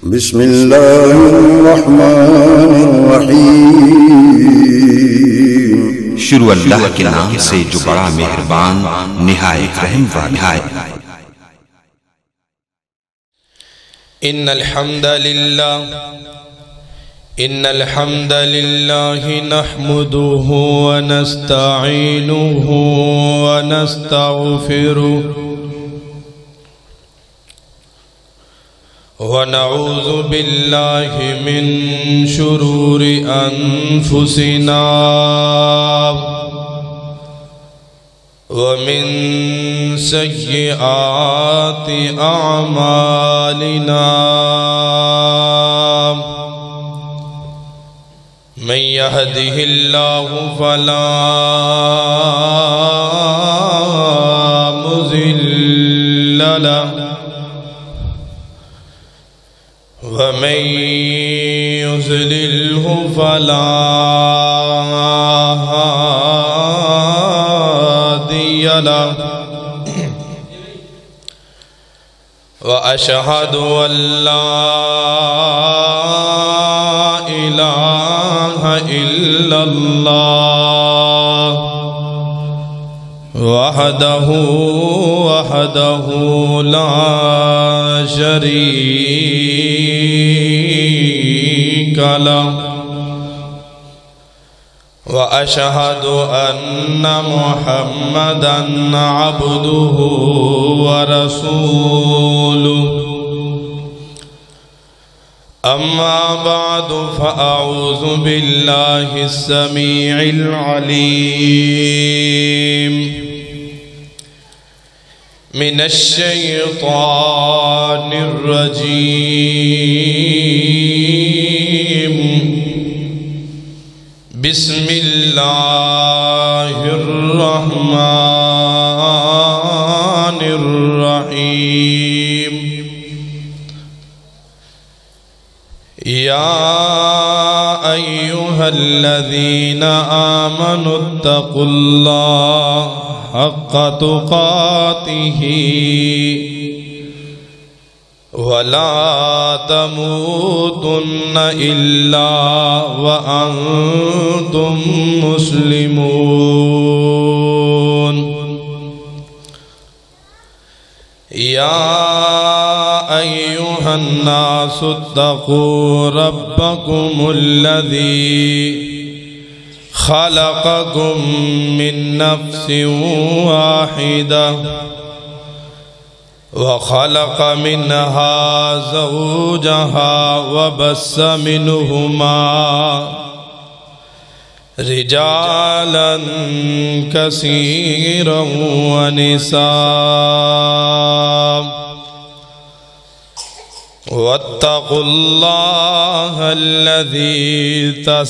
بسم اللہ الرحمن الرحیم۔ شروع اللہ کے نام سے جو بڑا مہربان نہایت رحم والا ہے۔ ان الحمد للہ نحمده ونستعینه ونستغفره ونعوذ باللہ من شرور انفسنا ومن سیئات اعمالنا من يهده الله فلا مضل له ومن يضلله فلا هادي له وأشهد أن لا إله إلا الله وحده لا شريك له وأشهد أن محمدًا عبده ورسوله أما بعد فأعوذ بالله السميع العليم من الشيطان الرجيم بسم الله الرحمن الرحيم يا أيها الذين آمنوا اتقوا الله حق تقاته ولا تموتن إلا وأنتم مسلمون يا أيها الناس اتقوا ربكم الذي خلقكم من نفس واحدة وخلق منها زوجها وبث منهما رجالا كثيرا ونساء واتقوا الله الذي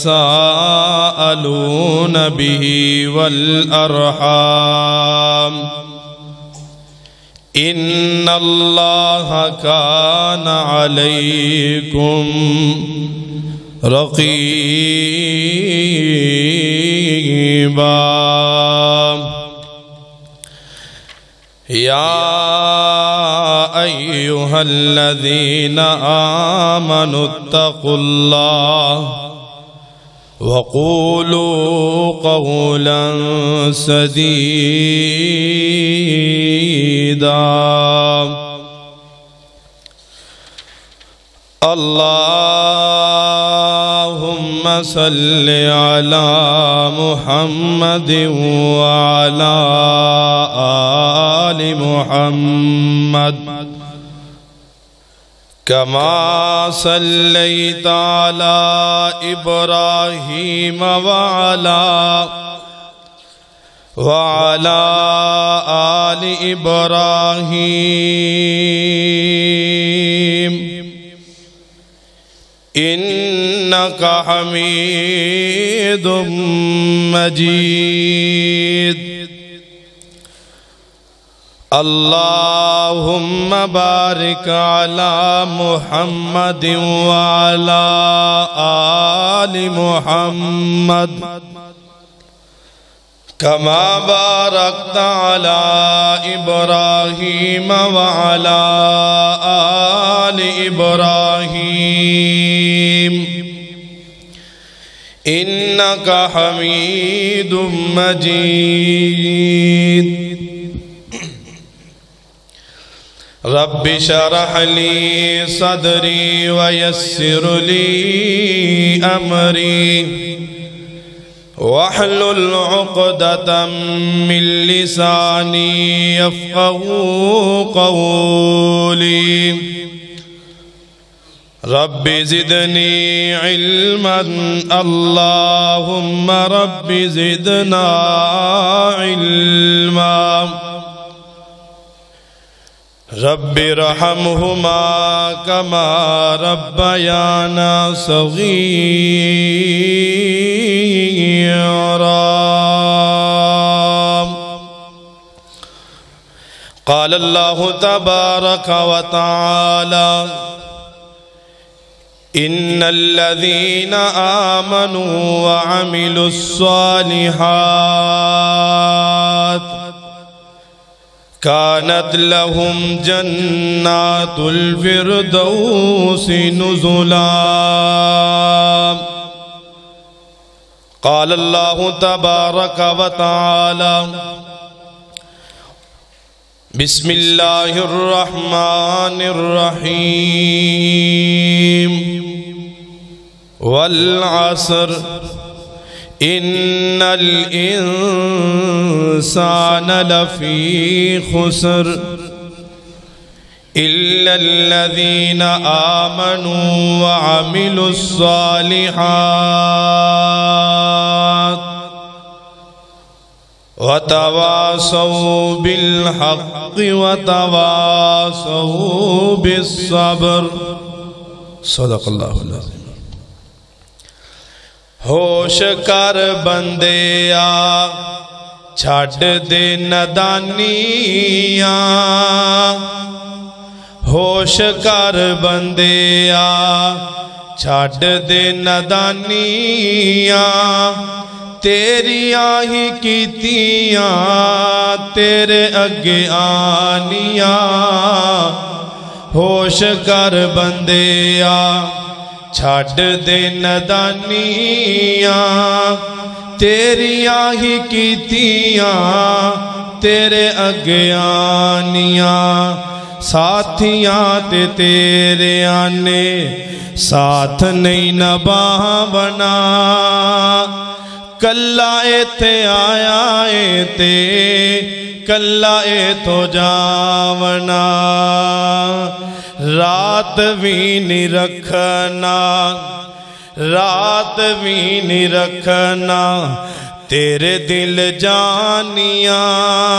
تساءلون به والأرحام إن الله كان عليكم رقيبا يا أيها الذين آمنوا اتقوا الله وقولوا قولا سديدا اللهم صل على محمد وعلى آل محمد كما صليت على إبراهيم وعلى آل إبراهيم إنك حميد مجيد اللهم بارك على محمد وعلى آل محمد كما باركت على إبراهيم وعلى آل إبراهيم إنك حميد مجيد. رب اشرح لي صدري ويسر لي أمري واحلل عقدة من لساني يفقهوا قولي. رب زدني علما اللهم رب زدنا علما. رب ارحمهما كما ربيانا صغيرا. قال الله تبارك وتعالى إن الذين آمنوا وعملوا الصالحات كانت لهم جنات الفردوس نزلا. قال الله تبارك وتعالى بسم الله الرحمن الرحيم والعصر إن الإنسان لفي خسر إلا الذين آمنوا وعملوا الصالحات وتواصوا بالحق وتواصوا بالصبر. صدق اللہ العظیم. ہوش کر بندیا چھڈ دے ندانیاں. ہوش کر بندیا چھڈ دے ندانیاں. تیریاں ہی کیتیاں تیرے اگے آنیاں. ہوش کر بندیا چھڈ دے ندانیاں. تیریاں ہی کیتیاں تیرے اگے آنیاں. ساتھیاں تے تیرے آنے ساتھ نہیں نبھاونا. کلا ایتھے آیا تے کلا ایتھو جاونا. رات بھی نہیں رکھنا رات بھی نہیں رکھنا تیرے دل جانیاں.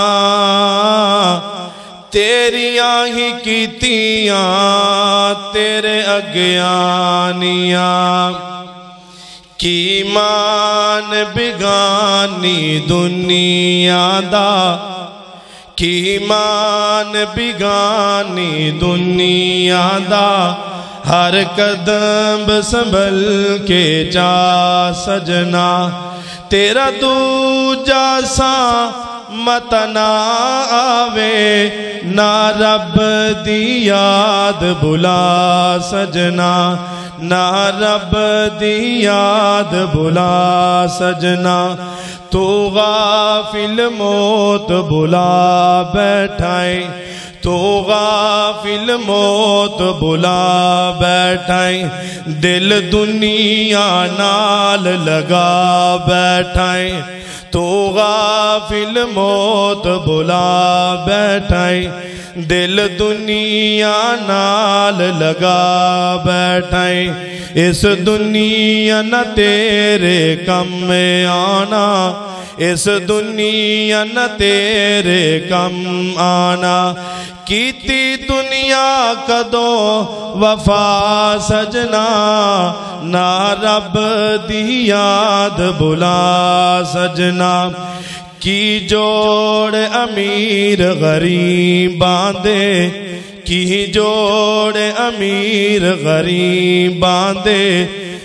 تیریاں ہی کیتیاں تیرے اگے آنیاں. کی مان بگانی دنیا دا کی مان بگانی دنیا دا. ہر قدم سنبھل کے جا سجنا. تیرا دوجا سا مت نہ آوے نہ رب دی یاد بلا سجنا. نہ رب دی یاد بلا سجنا. تو غافل موت بلا بیٹھائیں. تو غافل موت بلا بیٹھائیں. دل دنیا نال لگا بیٹھائیں. تو غافل موت بلا بیٹھائیں. دل دنیا نال لگا بیٹھائیں. اس دنیا نہ تیرے کم میں آنا. اس دنیا نہ تیرے کم آنا. کیتی دنیا کدو وفا سجنا. نہ رب دی یاد بلا سجنا. کی جوڑ امیر غریباں دے. کی جوڑ امیر غریباں دے.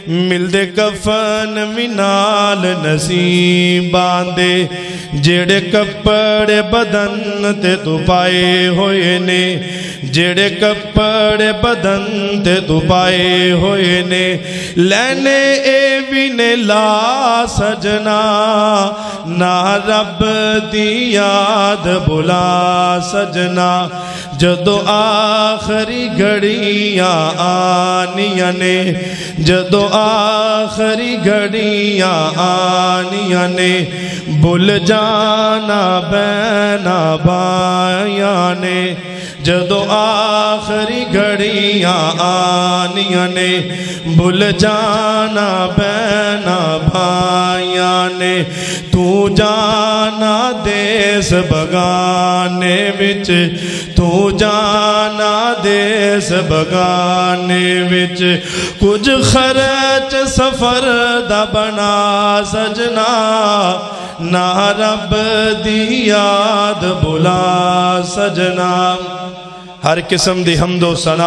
ملدے کفن بھی نال نصیباں دے جڑے کپڑے بدن تے تو پائے ہوئے نے جڑے کپڑے بدن تے تو پائے ہوئے نے لینے اے بھی نے لا سجنا نہ رب دی یاد بلا سجنا جدو آخری گھڑیاں آنیاں نے جدو آخری گھڑیاں آنیاں نے بھول جانا بینا بائیاں نے جدو آخری گھڑیاں آنیاں نے بھول جانا بینا بھائیاں نے تو جانا دیس بگانے وچ تو جانا دیس بگانے وچ کچھ خرچ سفر دا بنا سجنا نہ رب دی یاد بلا سجنا ہر قسم دی حمد و ثنا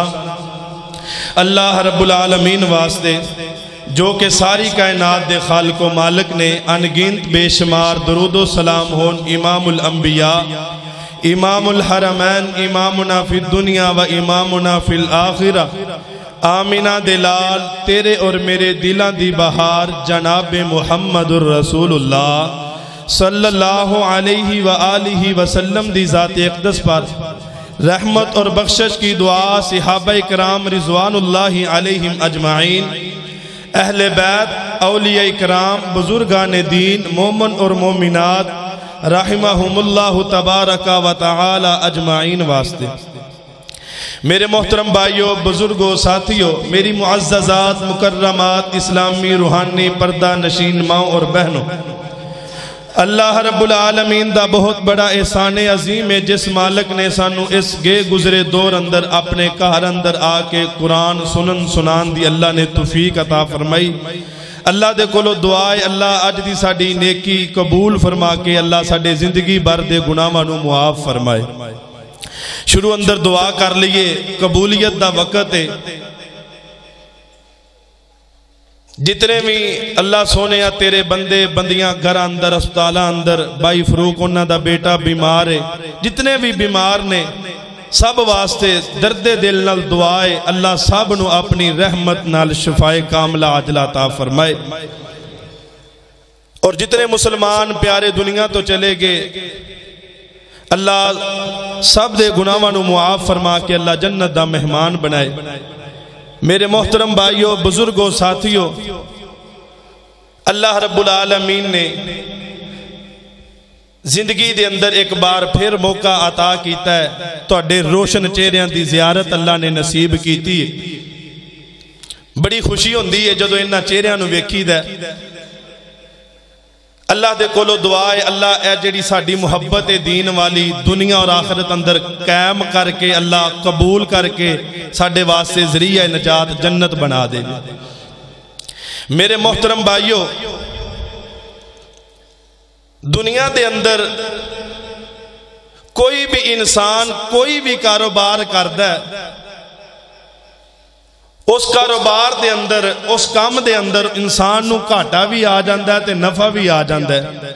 اللہ رب العالمین واسطے جو کہ ساری کائنات دے خالق و مالک نے انگنت بے شمار درود و سلام ہون امام الانبیاء امام الحرمین امامنا فی الدنیا و امامنا فی الآخرہ آمینہ دلال تیرے اور میرے دلان دی بہار جناب محمد الرسول اللہ صلی اللہ علیہ وآلہ وسلم دی ذات اقدس پر رحمت اور بخشش کی دعا صحابہ کرام رضوان اللہ علیہم اجمعین اہل بیت اولیاء کرام بزرگان دین مومن اور مومنات رحمہم اللہ تبارک و تعالی اجمعین واسطے میرے محترم بھائیوں بزرگوں ساتھیوں میری معززات مکرمات اسلامی روحانی پردہ نشین ماں اور بہنوں اللہ رب العالمین دا بہت بڑا احسان عظیم ہے جس مالک نے سانو اس گے گزرے دور اندر اپنے کہر اندر آ کے قرآن سنان دی اللہ نے توفیق عطا فرمائی اللہ دے کولو دعائے اللہ اج دی ساڈی نیکی قبول فرما کے اللہ ساڈے زندگی بھر دے گناہاں نو معاف فرمائے شروع اندر دعا کر لیے قبولیت دا وقت ہے جتنے بھی اللہ سونے تیرے بندے بندیاں گھر اندر اسپتالہ اندر بائی فروق انہاں دا بیٹا بیمار ہے جتنے بھی بیمار نے سب واسطے درد دل نال دعائے اللہ سب نو اپنی رحمت نال شفائے کاملہ عاجلہ عطا فرمائے اور جتنے مسلمان پیارے دنیا تو چلے گئے اللہ سب دے گناہاں نو معاف فرما کے اللہ جنت دا مہمان بنائے میرے محترم بھائیوں بزرگوں ساتھیوں اللہ رب العالمین نے زندگی دے اندر ایک بار پھر موقع عطا کیتا ہے تواڈے روشن چہریاں دی زیارت اللہ نے نصیب کیتی ہے بڑی خوشی ہوندی ہے جدوں انہاں چہریاں نو ویکھیدا ہے اللہ دے کولو دعائے اللہ اے جڑی ساڈی محبت دین والی دنیا اور آخرت اندر قائم کر کے اللہ قبول کر کے ساڈے واسطے ذریعہ نجات جنت بنا دے میرے محترم بھائیوں دنیا دے اندر کوئی بھی انسان کوئی بھی کاروبار کردا ہے اس کاروبار دے اندر اس کام دے اندر انسان نو گھاٹا بھی آ جاندا ہے تے نفع بھی آ جاندا ہے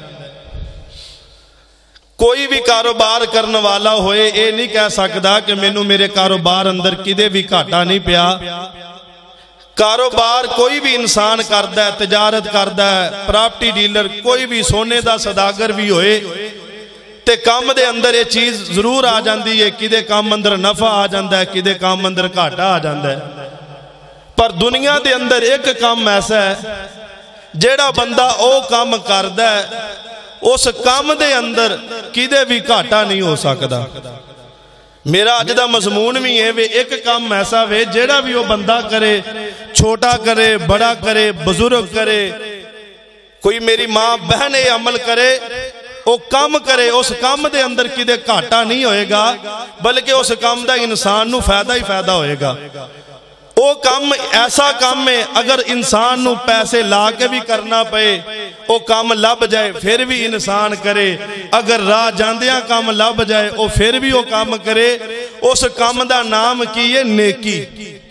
کوئی بھی کاروبار کرنے والا ہوئے اے نہیں کہہ سکدا کہ مینوں میرے کاروبار اندر کدے بھی گھاٹا نہیں پیا کاروبار کوئی بھی انسان کردا ہے تجارت کردا ہے پراپرٹی ڈیلر کوئی بھی سونے دا سوداگر بھی ہوئے تے کام دے اندر یہ چیز ضرور آ جاندی ہے کدے کام اندر نفع آ جاندا ہے کدے کام اندر گھاٹا آ جاندا ہے پر دنیا دے اندر ایک کام ایسا ہے جیڑا بندہ او کام کردا ہے اس کام دے اندر کدے بھی گھاٹا نہیں ہو سکدا میرا اج دا مضمون بھی ہے وے ایک کام ایسا وے جیڑا بھی وہ بندہ کرے چھوٹا کرے بڑا کرے بزرگ کرے کوئی میری ماں بہن عمل کرے وہ کام کرے اس کام دے اندر کدے گھاٹا نہیں ہوئے گا بلکہ اس کام دا انسان نو فائدہ ہی فائدہ ہوئے گا وہ کام ایسا کام ہے اگر انسان نو پیسے لا کے بھی کرنا پئے وہ کام لب جائے پھر بھی انسان کرے اگر راہ جاندیاں کام لب جائے وہ پھر بھی وہ کام کرے اس کام دا نام کی ہے نیکی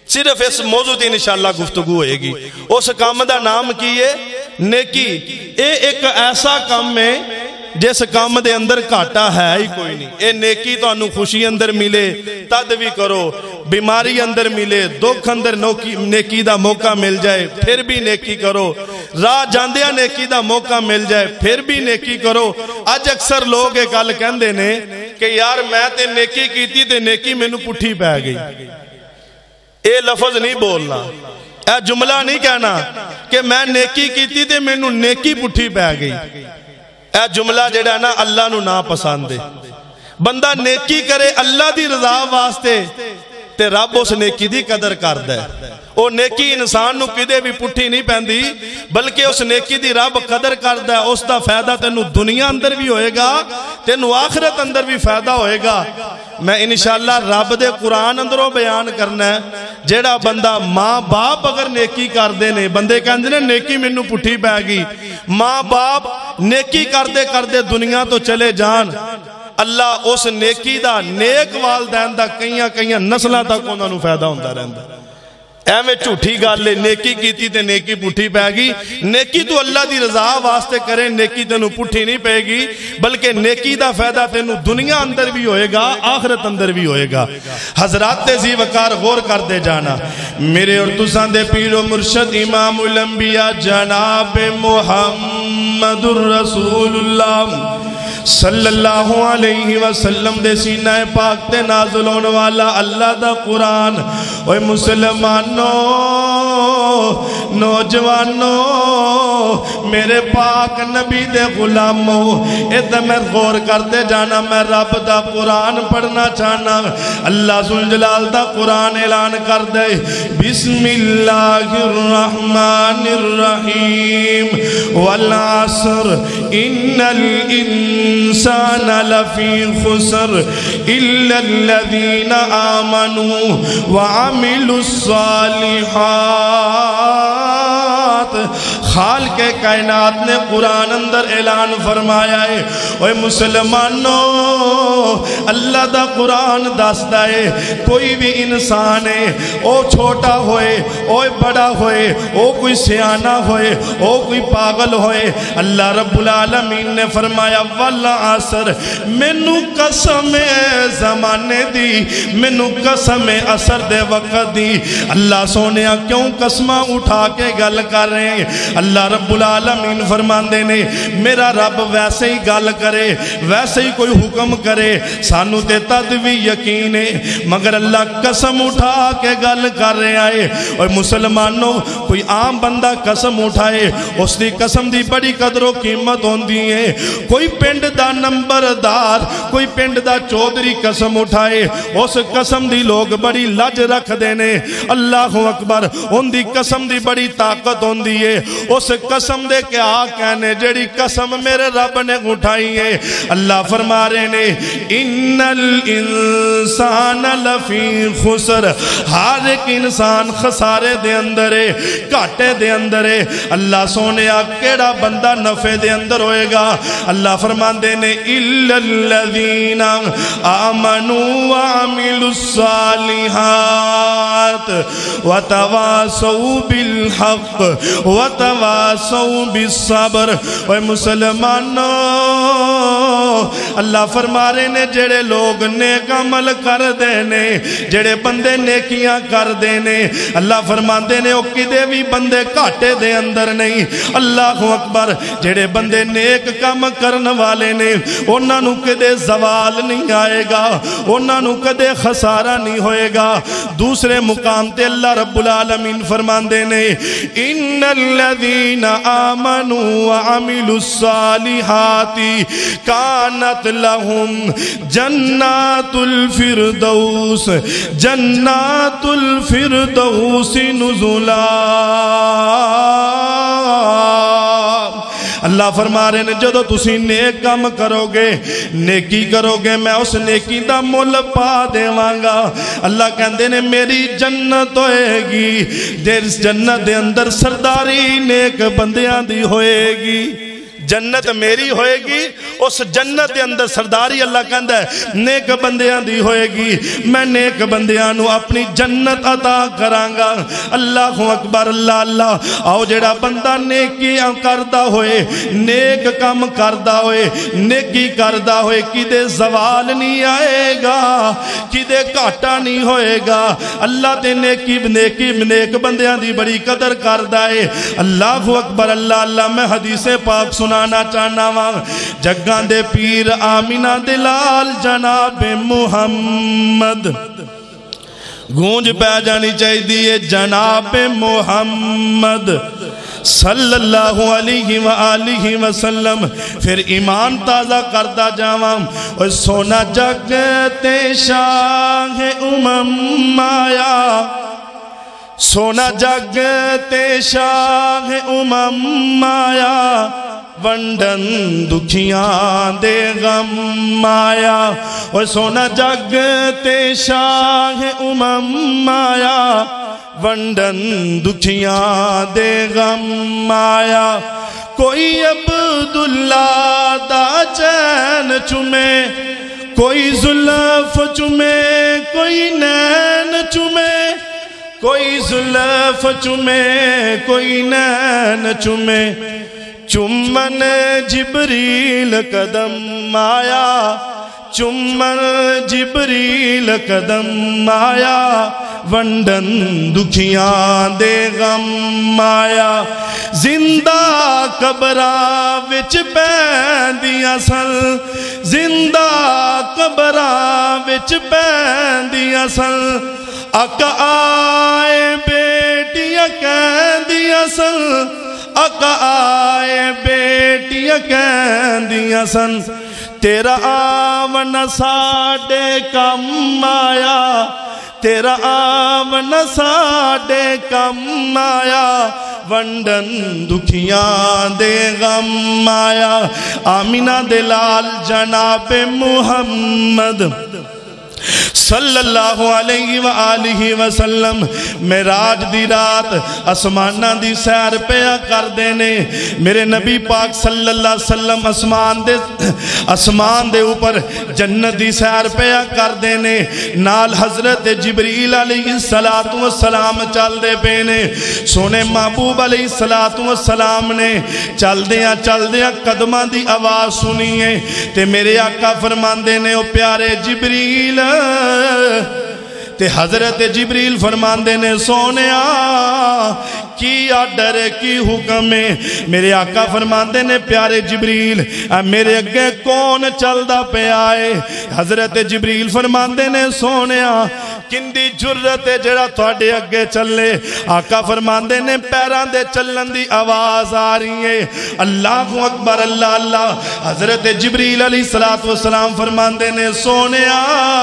صرف اس موضوع تے انشاءاللہ گفتگو ہوئے گی۔ اس کام دا نام کی ہے نیکی۔ اے ایک ایسا کام ہے جس کام دے اندر گھاٹا ہے ہی کوئی نہیں۔ اے نیکی تو انہوں خوشی اندر ملے تد بھی کرو، بیماری اندر ملے، دکھ اندر نیکی دا موقع مل جائے پھر بھی نیکی کرو، راہ جاندیا نیکی دا موقع مل جائے پھر بھی نیکی کرو۔ آج اکثر لوگ ایک گل کہندے نے کہ یار میں تے نیکی کیتی تے نیکی مینوں پٹھی پے گئی۔ اے لفظ نہیں بولنا، اے جملہ نہیں کہنا کہ میں نیکی کیتی تے مینوں نیکی پٹھی پے گئی۔ اے جملہ جڑا نا اللہ نو نا پسند ہے۔ بندہ نیکی کرے اللہ دی رضا واسطے تے رب اس نیکی دی قدر کردا ہے۔ او نیکی انسان نو کدے بھی پٹھی نہیں پیندی بلکہ اس نیکی دی رب قدر کردا ہے۔ اس دا فائدہ تینو دنیا اندر بھی ہوئے گا تینو آخرت اندر بھی فائدہ ہوئے گا۔ میں انشاءاللہ رب دے قرآن اندروں بیان کرنا ہے جیڑا بندہ ماں باپ اگر نیکی کر دے نے، بندے کہندے نے نیکی مینوں پٹھی پے گئی، ماں باپ نیکی کر دے دنیا تو چلے جان، اللہ اس نیکی دا نیک والدین دا کئیاں نسلہ تک انہاں نوں فائدہ ہوندا رہندا۔ ایویں جھوٹھی گل ہے نیکی کیتی تے نیکی پٹھی پے گی۔ نیکی تو اللہ دی رضا واسطے کرے، نیکی تینوں پٹھی نہیں پے گی بلکہ نیکی دا فائدہ تینوں دنیا اندر بھی ہوئے گا آخرت اندر بھی ہوئے گا۔ حضرات ذی وقار غور کر دے جانا، میرے اور تساں دے پیر و مرشد امام الانبیاء جناب محمد الرسول اللہ صلی اللہ علیہ وسلم دے سینہ پاک تے نازل ہونے والا اللہ دا قرآن۔ اوہ مسلمانوں، نوجوانوں، میرے پاک نبی دے غلاموں، ادھا میں غور کرتے جانا، میں رب دا قرآن پڑھنا چاہنا۔ اللہ ذوالجلال دا قرآن اعلان کر دے، بسم اللہ الرحمن الرحیم والعصر ان الانسان لفی خسر الا الذین آمنوا وعملوا الصالحات۔ خالق کائنات نے قرآن اندر اعلان فرمایا ہے، اوہ مسلمانوں اللہ دا قرآن دستا ہے کوئی بھی انسان ہے، او چھوٹا ہوئے، او بڑا ہوئے، او کوئی سیانہ ہوئے، او کوئی پاگل ہوئے، اللہ رب العالمین نے فرمایا والعصر، مینوں قسم زمانے دی، مینوں قسم عصر دے وقت دی۔ اللہ سونیا کیوں قسمہ اٹھا کے گل کر رہے ہیں؟ اللہ رب العالمین فرماندے نے میرا رب ویسے ہی گل کرے، ویسے ہی کوئی حکم کرے سانو تے تد بھی یقین ہے، مگر اللہ قسم اٹھا کے گل کر رہے آئے۔ اور مسلمانوں کوئی عام بندہ قسم اٹھائے اس دی قسم دی بڑی قدر و قیمت ہوندی ہے۔ کوئی پنڈ دا نمبردار، کوئی پنڈ دا چودری قسم اٹھائے اس قسم دی لوگ بڑی لج رکھ دینے۔ اللہ اکبر، ان دی قسم دی بڑی طاقت ہوندی ہے۔ اس قسم دے کیا کہنے جڑی قسم میرے رب نے اٹھائی ہے۔ اللہ فرما رہے نے ان الانسان لفی خسر، ہر ایک انسان خسارے دے اندر ہے، گھاٹے دے اندر ہے۔ اللہ سونے کیڑا بندہ نفع دے اندر ہوئے گا؟ اللہ فرماندے نے الا الذین آمنوا وعملوا الصالحات وتواصوا بالحق وتواصوا بالصبر۔ اے مسلمانوں اللہ فرما رہے نے جڑے لوگ نیک عمل کر دینے، جڑے بندے نیکیاں کر دینے، اللہ فرماندے نے او کدے بھی بندے گھاٹے دے اندر نہیں۔ اللہ اکبر، جڑے بندے نیک کام کرن والے نے انہاں نوں کدے زوال نہیں آئے گا، انہاں نوں کدے خسارہ نہیں ہوئے گا۔ دوسرے مقام تے اللہ رب العالمین فرماندے نے ان الذین آمنوا وعملوا الصالحات کانت لہم جنات الفردوس، جنات الفردوس نزلا۔ اللہ فرما رہے ہیں جدو تسی نیک کام کرو گے، نیکی کرو گے، میں اس نیکی دا مول پا دیوانگا۔ اللہ کہندے نے میری جنت ہوئے گی، جس جنت دے اندر سرداری نیک بندیاں دی ہوئے گی۔ جنت میری ہوئے گی اس جنت دے اندر سرداری اللہ کہندا ہے نیک بندیاں دی ہوئے گی میں نیک بندیاں نو اپنی جنت عطا کرانگا اللہ اکبر اللہ اللہ آؤ جڑا بندہ نیکیاں کردہ ہوئے نیک کام کردہ ہوئے نیکی کردہ ہوئے کدے زوال نہیں آئے گا کدے کاٹا نہیں ہوئے گا اللہ تے نیک بندیاں دی بڑی قدر کردہ ہے اللہ اکبر اللہ اللہ میں حدیث پاک سنانا چاہنا وہاں جگان دے پیر آمینہ دلال جناب محمد گونج پہ جانی چاہی دیئے جناب محمد صلی اللہ علیہ وآلہ وسلم پھر ایمان تازہ کردہ جاواں اور سونا جگتے شاہ امم آیا سونا جگتے شاہ امم آیا ونڈن دکھیاں دے غم آیا اور سونا جگتے شاہ امم آیا ونڈن دکھیاں دے غم آیا کوئی عبداللہ دا چین چمے کوئی زلف چمے کوئی نین چمے کوئی زلف چمے کوئی نین چمے چمن جبریل قدم آیا چمن جبریل قدم آیا ونڈن دکھیاں دے غم آیا زندہ قبرہ وچ پیندیاں سن زندہ قبرہ وچ پیندیاں سن آقا آئے بیٹیاں کہندیاں سن آقا آئے بیٹیاں کہندیاں سن تیرا آون ساڈے کم آیا تیرا آون ساڈے کم آیا ونڈن دکھیاں دے غم آیا آمینہ دلال جناب محمد صلی اللہ علیہ وآلہ وسلم معراج دی رات اسمانہ دی سیر پیا کر دینے میرے نبی پاک صلی اللہ علیہ وسلم اسمان دے اوپر جنت دی سیر پیا کر دینے نال حضرت جبریل علیہ السلام چل دے پینے سونے محبوب علیہ السلام نے چل دیاں قدمان دی آواز سنیے تے میرے آقا فرمان دینے او پیارے جبریل تے حضرت جبریل فرمان دینے سونیا کی آڈر کی حکم ہے میرے آقا فرمان دینے پیارے جبریل میرے اگے کون چل دا پہ آئے حضرت جبریل فرمان دینے سونیا کندی جرت جڑا تھوڑے اگے چلے آقا فرمان دینے پیران دے چلن دی آواز آ رہی ہے اللہ اکبر اللہ اللہ حضرت جبریل علیہ السلام فرمان دینے سونیا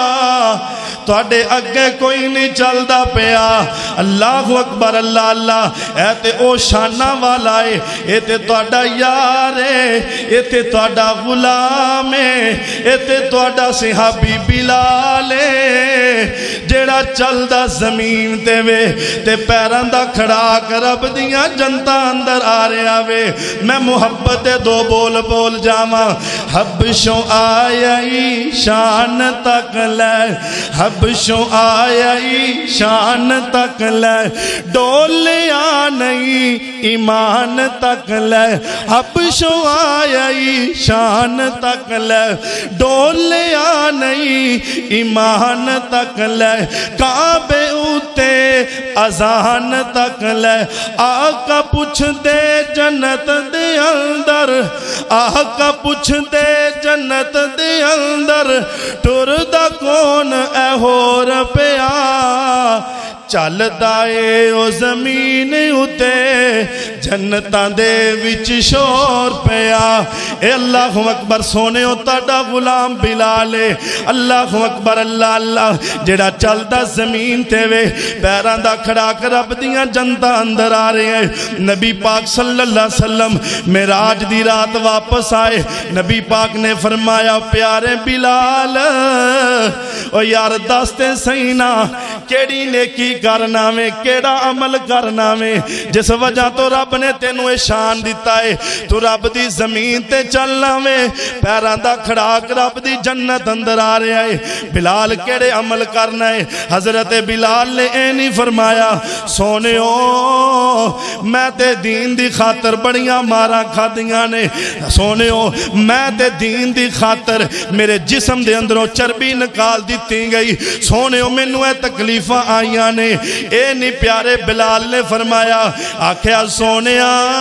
تھوڑے اگے کوئی نہیں چل دا پیا اللہ اکبر اللہ اللہ اے تے او شانہ والا ہے اے تے توڑا یار ہے اے تے توڑا غلام ہے اے تے توڑا صحابی بلال ہے جیڑا چل دا زمین تے وے تے پیران دا کھڑا کر اب دیاں جنتا اندر آ رہے آوے میں محبت دو بول بول جاما حبشوں آئی شان تک لے حبشوں آئی شان تک لے ڈولیا نہیں ایمان تک لے حبشوں آئی شان تک لے ڈولیا نہیں ایمان تک لے کعبے اوتے اذان تک لے آقا پوچھ دے جنت دے اندر آقا پوچھ دے جنت دے اندر ٹردہ کون اے ہور پیا چل دائے او زمین اتے جنتاں دے وچ شور پیا اے اللہ اکبر سونے او تاڑا غلام بلالے اللہ اکبر اللہ اللہ جڑا چل دا زمین تے وے پیران دا کھڑا کر اب دیاں جنتاں اندر آ رہے ہیں نبی پاک صلی اللہ علیہ وسلم معراج دی رات واپس آئے نبی پاک نے فرمایا پیارے بلال او یار دستے سینا کیڑی نیکی کرنا میں کیڑا عمل کرنا میں جس وجہ تو رب نے تینوں اے شان دیتا ہے تو رب دی زمین تے چلنا میں پیران دا کھڑاک رب دی جنت اندر آ رہا ہے بلال کیڑے عمل کرنا ہے حضرت بلال نے اے نہیں فرمایا سونے میں تے دین دی خاطر بڑیاں مارا کھا دیاں نے سونے میں تے دین دی خاطر میرے جسم دے اندروں چربی نکال دیتی گئی سونے میں نوے تکلیفہ آئیاں نے اے نہیں پیارے بلال نے فرمایا آکھیا سونے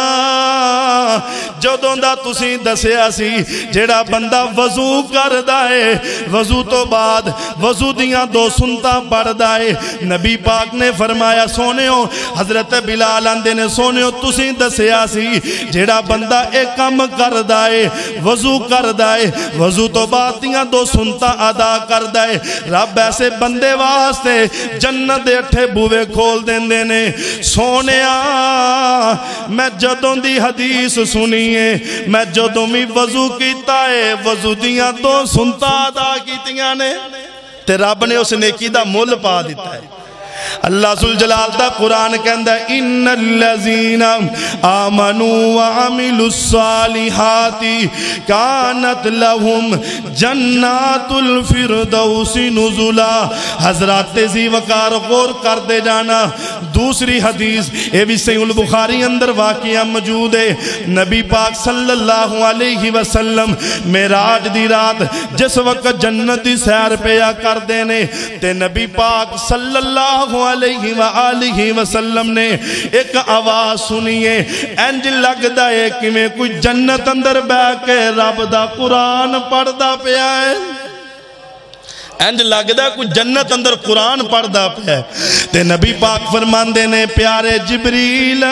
جدوں دا تسی دسیا سی جیڑا بندہ وضو کر دائے وضو تو بعد وضو دیاں دو سنتا پڑھ دائے نبی پاک نے فرمایا سونےو حضرت بلال آندے نے سونےو تسی دسیا سی جیڑا بندہ ایک کم کر دائے وضو کر دائے وضو تو بعد دیاں دو سنتا ادا کر دائے رب ایسے بندے واسطے جنت دے اٹھے بوے کھول دیں دینے سونیا میں جدوں دی حدیث سنیے میں جدوں میں وضو کیتا ہے وضو دیاں دو سنتا ادا کیتیاں نے تے رب نے اس نیکی دا مول پا دیتا ہے اللہ ذوالجلال دا قرآن کہندا ہے ان الذین آمنوا وعملوا الصالحات کانت لهم جنات الفردوس نزلا حضرات ذی وقار غور کر دے جانا دوسری حدیث اے بھی صحیح البخاری اندر واقعہ موجود ہے نبی پاک صلی اللہ علیہ وسلم معراج دی رات جس وقت جنت دی سیر پیا کر دینے تے نبی پاک صلی اللہ علیہ وآلہ وسلم نے ایک آواز سنیے انج لگ دائے کہ میں کوئی جنت اندر بے کے رب دا قرآن پڑھ دا پیا ہے انج لگ دا کوئی جنت اندر قرآن پڑھ دا پیا ہے تے نبی پاک فرمان دینے پیارے جبریل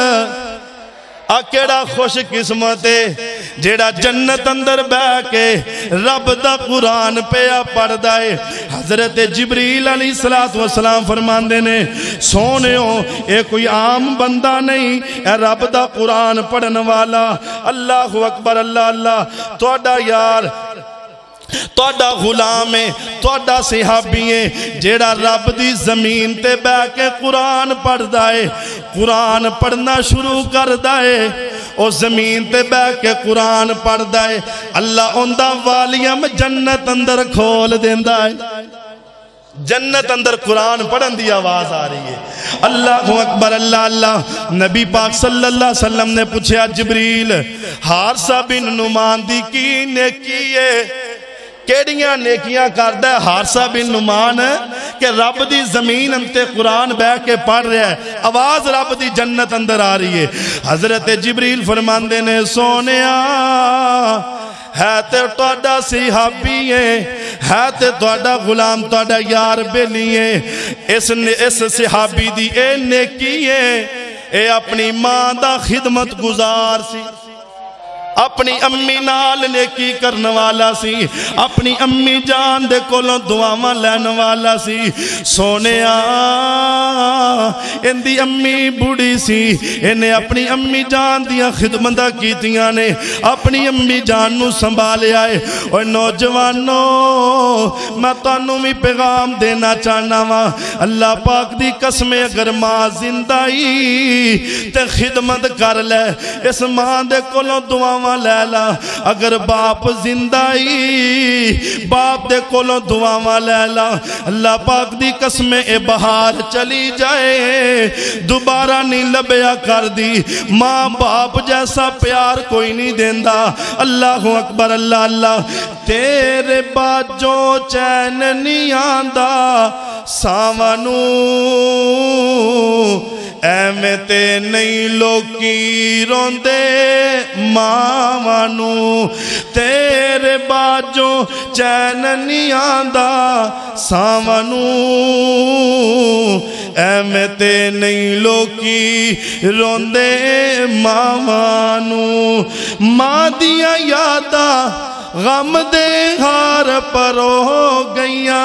اکیڑا خوش قسمت ہے جیڑا جنت اندر بے کے رب دا قرآن پیا پڑھ دائے حضرت جبریل علیہ السلام فرمان دینے سونے اے کوئی عام بندہ نہیں اے رب دا قرآن پڑھن والا اللہ اکبر اللہ اللہ توڑا یار توڑا غلام ہے توڑا صحابی ہے جیڑا رب دی زمین تے بے کے قرآن پڑھ دائے قرآن پڑھنا شروع کر دائے او زمین تے بے کے قرآن پڑھ دائے اللہ اندہ والیم جنت اندر کھول دیندہ ہے جنت اندر قرآن پڑھن دی آواز آ رہی ہے اللہ اکبر اللہ اللہ نبی پاک صلی اللہ علیہ وسلم نے پوچھا جبریل حارثہ بن نعمان دی کی نیکی ہے کیڑیاں نیکیاں کردہ ہے حارثہ بن نعمان کہ رب دی زمین انتے قرآن بے کے پڑھ رہا ہے آواز رب دی جنت اندر آ رہی ہے حضرت جبریل فرمان دینے سونیا ہے تے توڑا صحابی ہے تے توڑا غلام توڑا یار بیلی ہے اس صحابی دی اے نیکی ہے اے اپنی ماں دا خدمت گزار سی اپنی امی نال نیکی کرن والا سی اپنی امی جان دے کولوں دعاواں لین والا سی سونیا اندی امی بوڑی سی انہیں اپنی امی جان دیاں خدمتاں کیتیاں نے اپنی امی جان نو سنبھالے آئے اور نوجوانوں میں تانوں بھی پیغام دینا چاہنا وا اللہ پاک دی قسم اگر ماں زندہ ہی تے خدمت کر لے اس ماں دے کولوں دعاواں لے لا اگر باپ زندہ ہی باپ دے کولوں دعاواں لے لا اللہ پاک دی قسم اے بہار چلی جائے دوبارہ نہیں لبیا کر دی ماں باپ جیسا پیار کوئی نہیں دیندہ اللہ اکبر اللہ اللہ تیرے باجوں چین نہیں آندہ ساوانوں اے میں تے نہیں لوکی روندے ماوانوں تیرے باجوں چین نہیں آندہ ساوانوں اے میں تے نہیں لوکی روندے ماوانوں ماں دیا یادہ غم دے ہار پر ہو گئیاں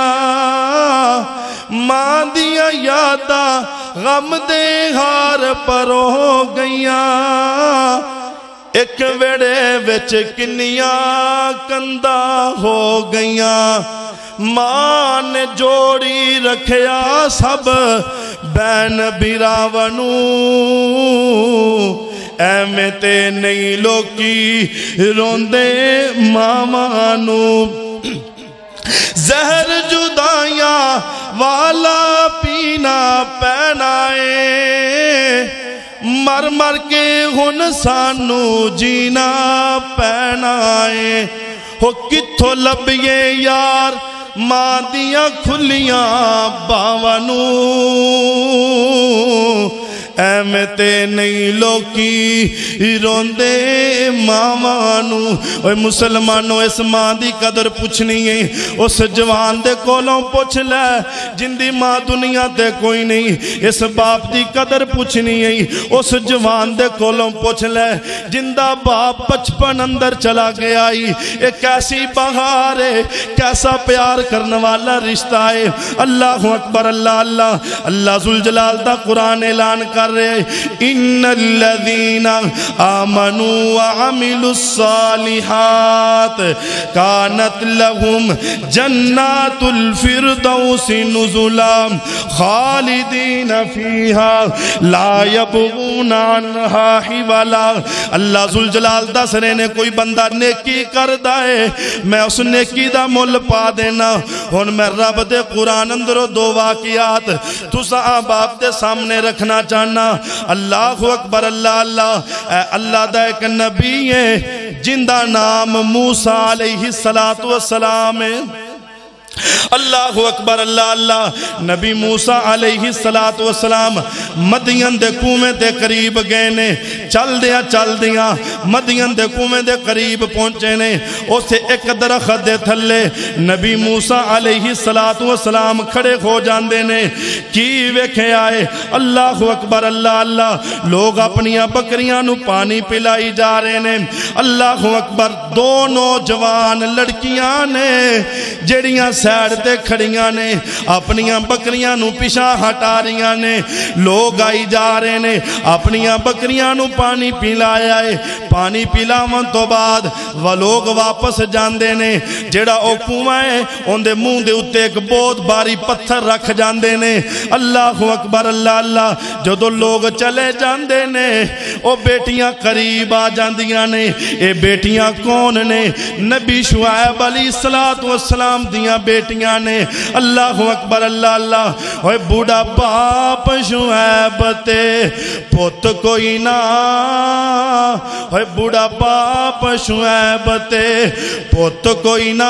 ماں دیا یادہ غم دے ہار پر ہو گئیاں ایک ویڑے وچ کنیاں کندہ ہو گئیاں ماں نے جوڑی رکھیا سب بین براونوں ایویں تے نہیں لوکی روندے ماواں نو زہر جدائیاں والا پینا پینا ہے مر مر کے ہن سانو جینا پینا ہے ہو کتھوں لبیے یار ماں دیاں کھلیاں باواں نو ایویں تے نہیں لوکی روندے ماواں نو اوے مسلمانوں اس ماں دی قدر پوچھنی ہے اس جوان دے کولوں پوچھ لے جن دی ماں دنیا تے کوئی نہیں اس باپ دی قدر پوچھنی ہے اس جوان دے کولوں پوچھ لے جن دا باپ بچپن اندر چلا گیا ایک ایسی بہار ہے کیسا پیار کرنے والا رشتہ ہے اللہ اکبر اللہ اللہ اللہ ذوالجلال دا قرآن اعلان کر رہے ان الذین آمنوا وعملوا الصالحات کانت لہم جنات الفردوس نزلا خالدین فیہا لا یبغون عنہا حولا اللہ ذوالجلال دس رہے نے کوئی بندہ نیکی کر دائے میں اس نیکی دا مول پا دینا ہن میں رب دے قرآن اندرو دو واقعات تو صحابہ دے سامنے رکھنا چاہنا اللہ اکبر اللہ اللہ اے اللہ دا ایک نبی ہے جن دا نام موسیٰ علیہ السلام ہے اللہ اکبر اللہ اللہ نبی موسیٰ علیہ السلام مدین دے کنویں دے قریب گئے نے چل دیاں مدین دے کنویں دے قریب پہنچے نے اسے ایک درخت دے تھلے نبی موسیٰ علیہ السلام کھڑے ہو جاندے نے کی ویکھے آئے اللہ اکبر اللہ اللہ لوگ اپنی بکریاں نو پانی پلائی جا رہے نے اللہ اکبر دو نوجوان لڑکیاں نے جڑیاں سیڑ تے کھڑیاں نے اپنیاں بکریاں نو پیچھا ہٹا رہیاں نے لوگ آئی جا رہے نے اپنیاں بکریاں نو پانی پلایا ہے پانی پلاون تو بعد وہ لوگ واپس جاندے نے جڑا او کنواں ہے ان دے منہ دے اتے ایک بہت باری پتھر رکھ جاندے نے اللہ اکبر اللہ اللہ جدو لوگ چلے جاندے نے او بیٹیاں قریب آ جاندیاں نے اے بیٹیاں کون نے نبی شعیب علیہ السلام دیاں بیٹیاں نے اللہ اکبر اللہ اللہ ہوئے بوڑا باپ شعیب تے پوت کوئی نہ ہوئے بوڑا باپ شعیب تے پوت کوئی نہ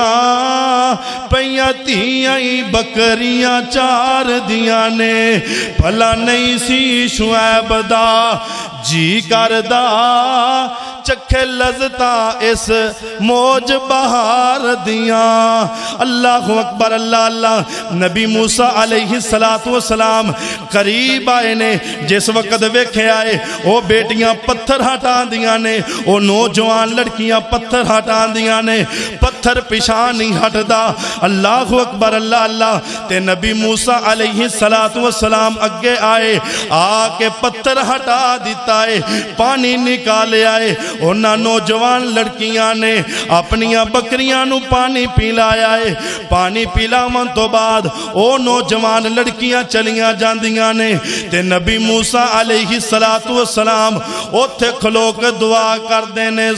پہیاں تیاں بکریاں چار دیاں نے بھلا نہیں سی شعیب دا جی کردہ چکھے لذتا اس موج بہار دیاں اللہ اکبر اللہ اللہ نبی موسیٰ علیہ السلام قریب آئے نے جس وقت ویکھے آئے او بیٹیاں پتھر ہٹا دیاں نے او نوجوان لڑکیاں پتھر ہٹا دیاں نے پتھر پیشان نہیں ہٹ دا اللہ اکبر اللہ اللہ تے نبی موسیٰ علیہ السلام اگے آئے آکے پتھر ہٹا دیتا ہے پانی نکالے آئے انہاں نوجوان لڑکیاں نے اپنیاں بکریاں نو پانی پیلایا ہے پانی پیلاون تو بعد او نوجوان لڑکیاں چلیاں جاندیاں نے تے نبی موسیٰ علیہ السلام اوتھے کھلو کے دعا کر دینے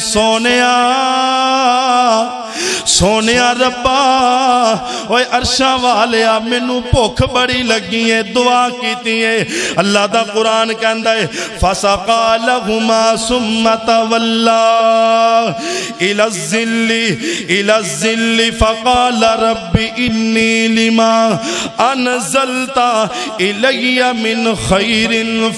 سونیا ربا اوے عرشاں والیا مینوں بھوک بڑی لگی ہے دعا کیتی ہے اللہ دا قرآن کہندا ہے فسقا لهما ثم تولى الى الظل فقال رب انی لما انزلت الی من خیر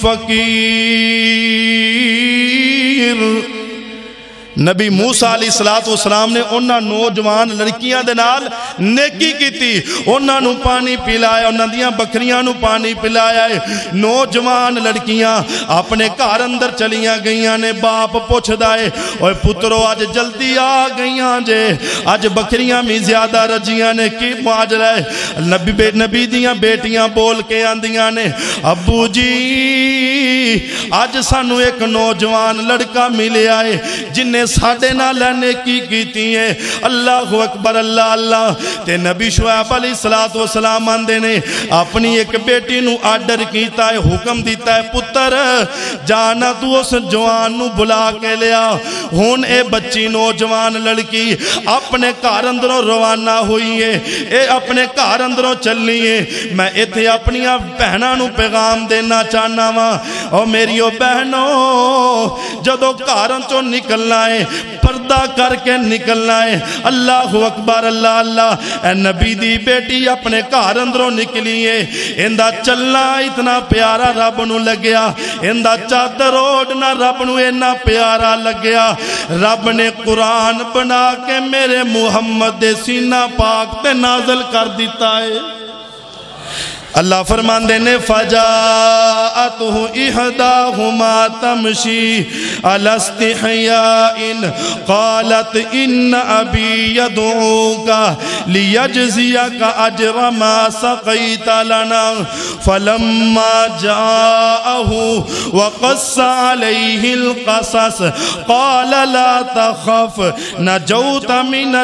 فقیر نبی موسیٰ علیہ السلام نے انہاں نوجوان لڑکیاں دے نال نیکی کیتی انہاں نو پانی پلایا انہاں دیاں بکریاں نو پانی پلایا ہے نوجوان لڑکیاں اپنے گھر اندر چلیاں گئیاں نے باپ پوچھ دائے اوے پترو آج جلدی آ گئیاں جے آج بکریاں میں زیادہ رجیاں نے کی ماجرہ ہے نبی دیاں بیٹیاں بول کے آندیاں نے ابو جی اج سانو ایک نوجوان لڑکا ملے آئے جنہیں ساڑے نہ لینے کی ہے اللہ اکبر اللہ اللہ تے نبی شعیب علیہ السلام آندے نے اپنی ایک بیٹی نو آرڈر کیتا ہے حکم دیتا ہے پتر جانا تو اس جوان نو بلا کے لیا ہون اے بچی نوجوان لڑکی اپنے کار اندروں روانہ ہوئی ہے اے اپنے کار اندروں چلنی ہے میں ایتھے اپنی بہناں نو پیغام دینا چاہنا وا اور میریو بہنوں جدو کاراں چوں نکلنا ہے پردہ کر کے نکلنا ہے اللہ اکبر اللہ اللہ اے نبی دی بیٹی اپنے کار اندروں نکلی ہے اندہ چلنا اتنا پیارا رب نو لگیا اندہ چادر اوڑنا رب نو اینا پیارا لگیا رب نے قرآن بنا کے میرے محمد سینہ پاک تے نازل کر دیتا ہے اللہ فرمان دینے فجاءتہ احداہما تمشی علی استحیاء قالت ان ابی یدعوکا لیجزیک اجر ما سقیت لنا فلما جاءہ وقص علیہ القصص قال لا تخف نجوت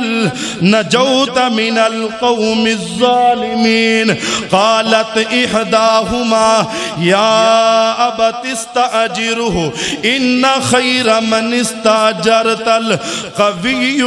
من القوم الظالمین قال احداہما یا ابت استاجرہ ان خیر من استاجرت القوی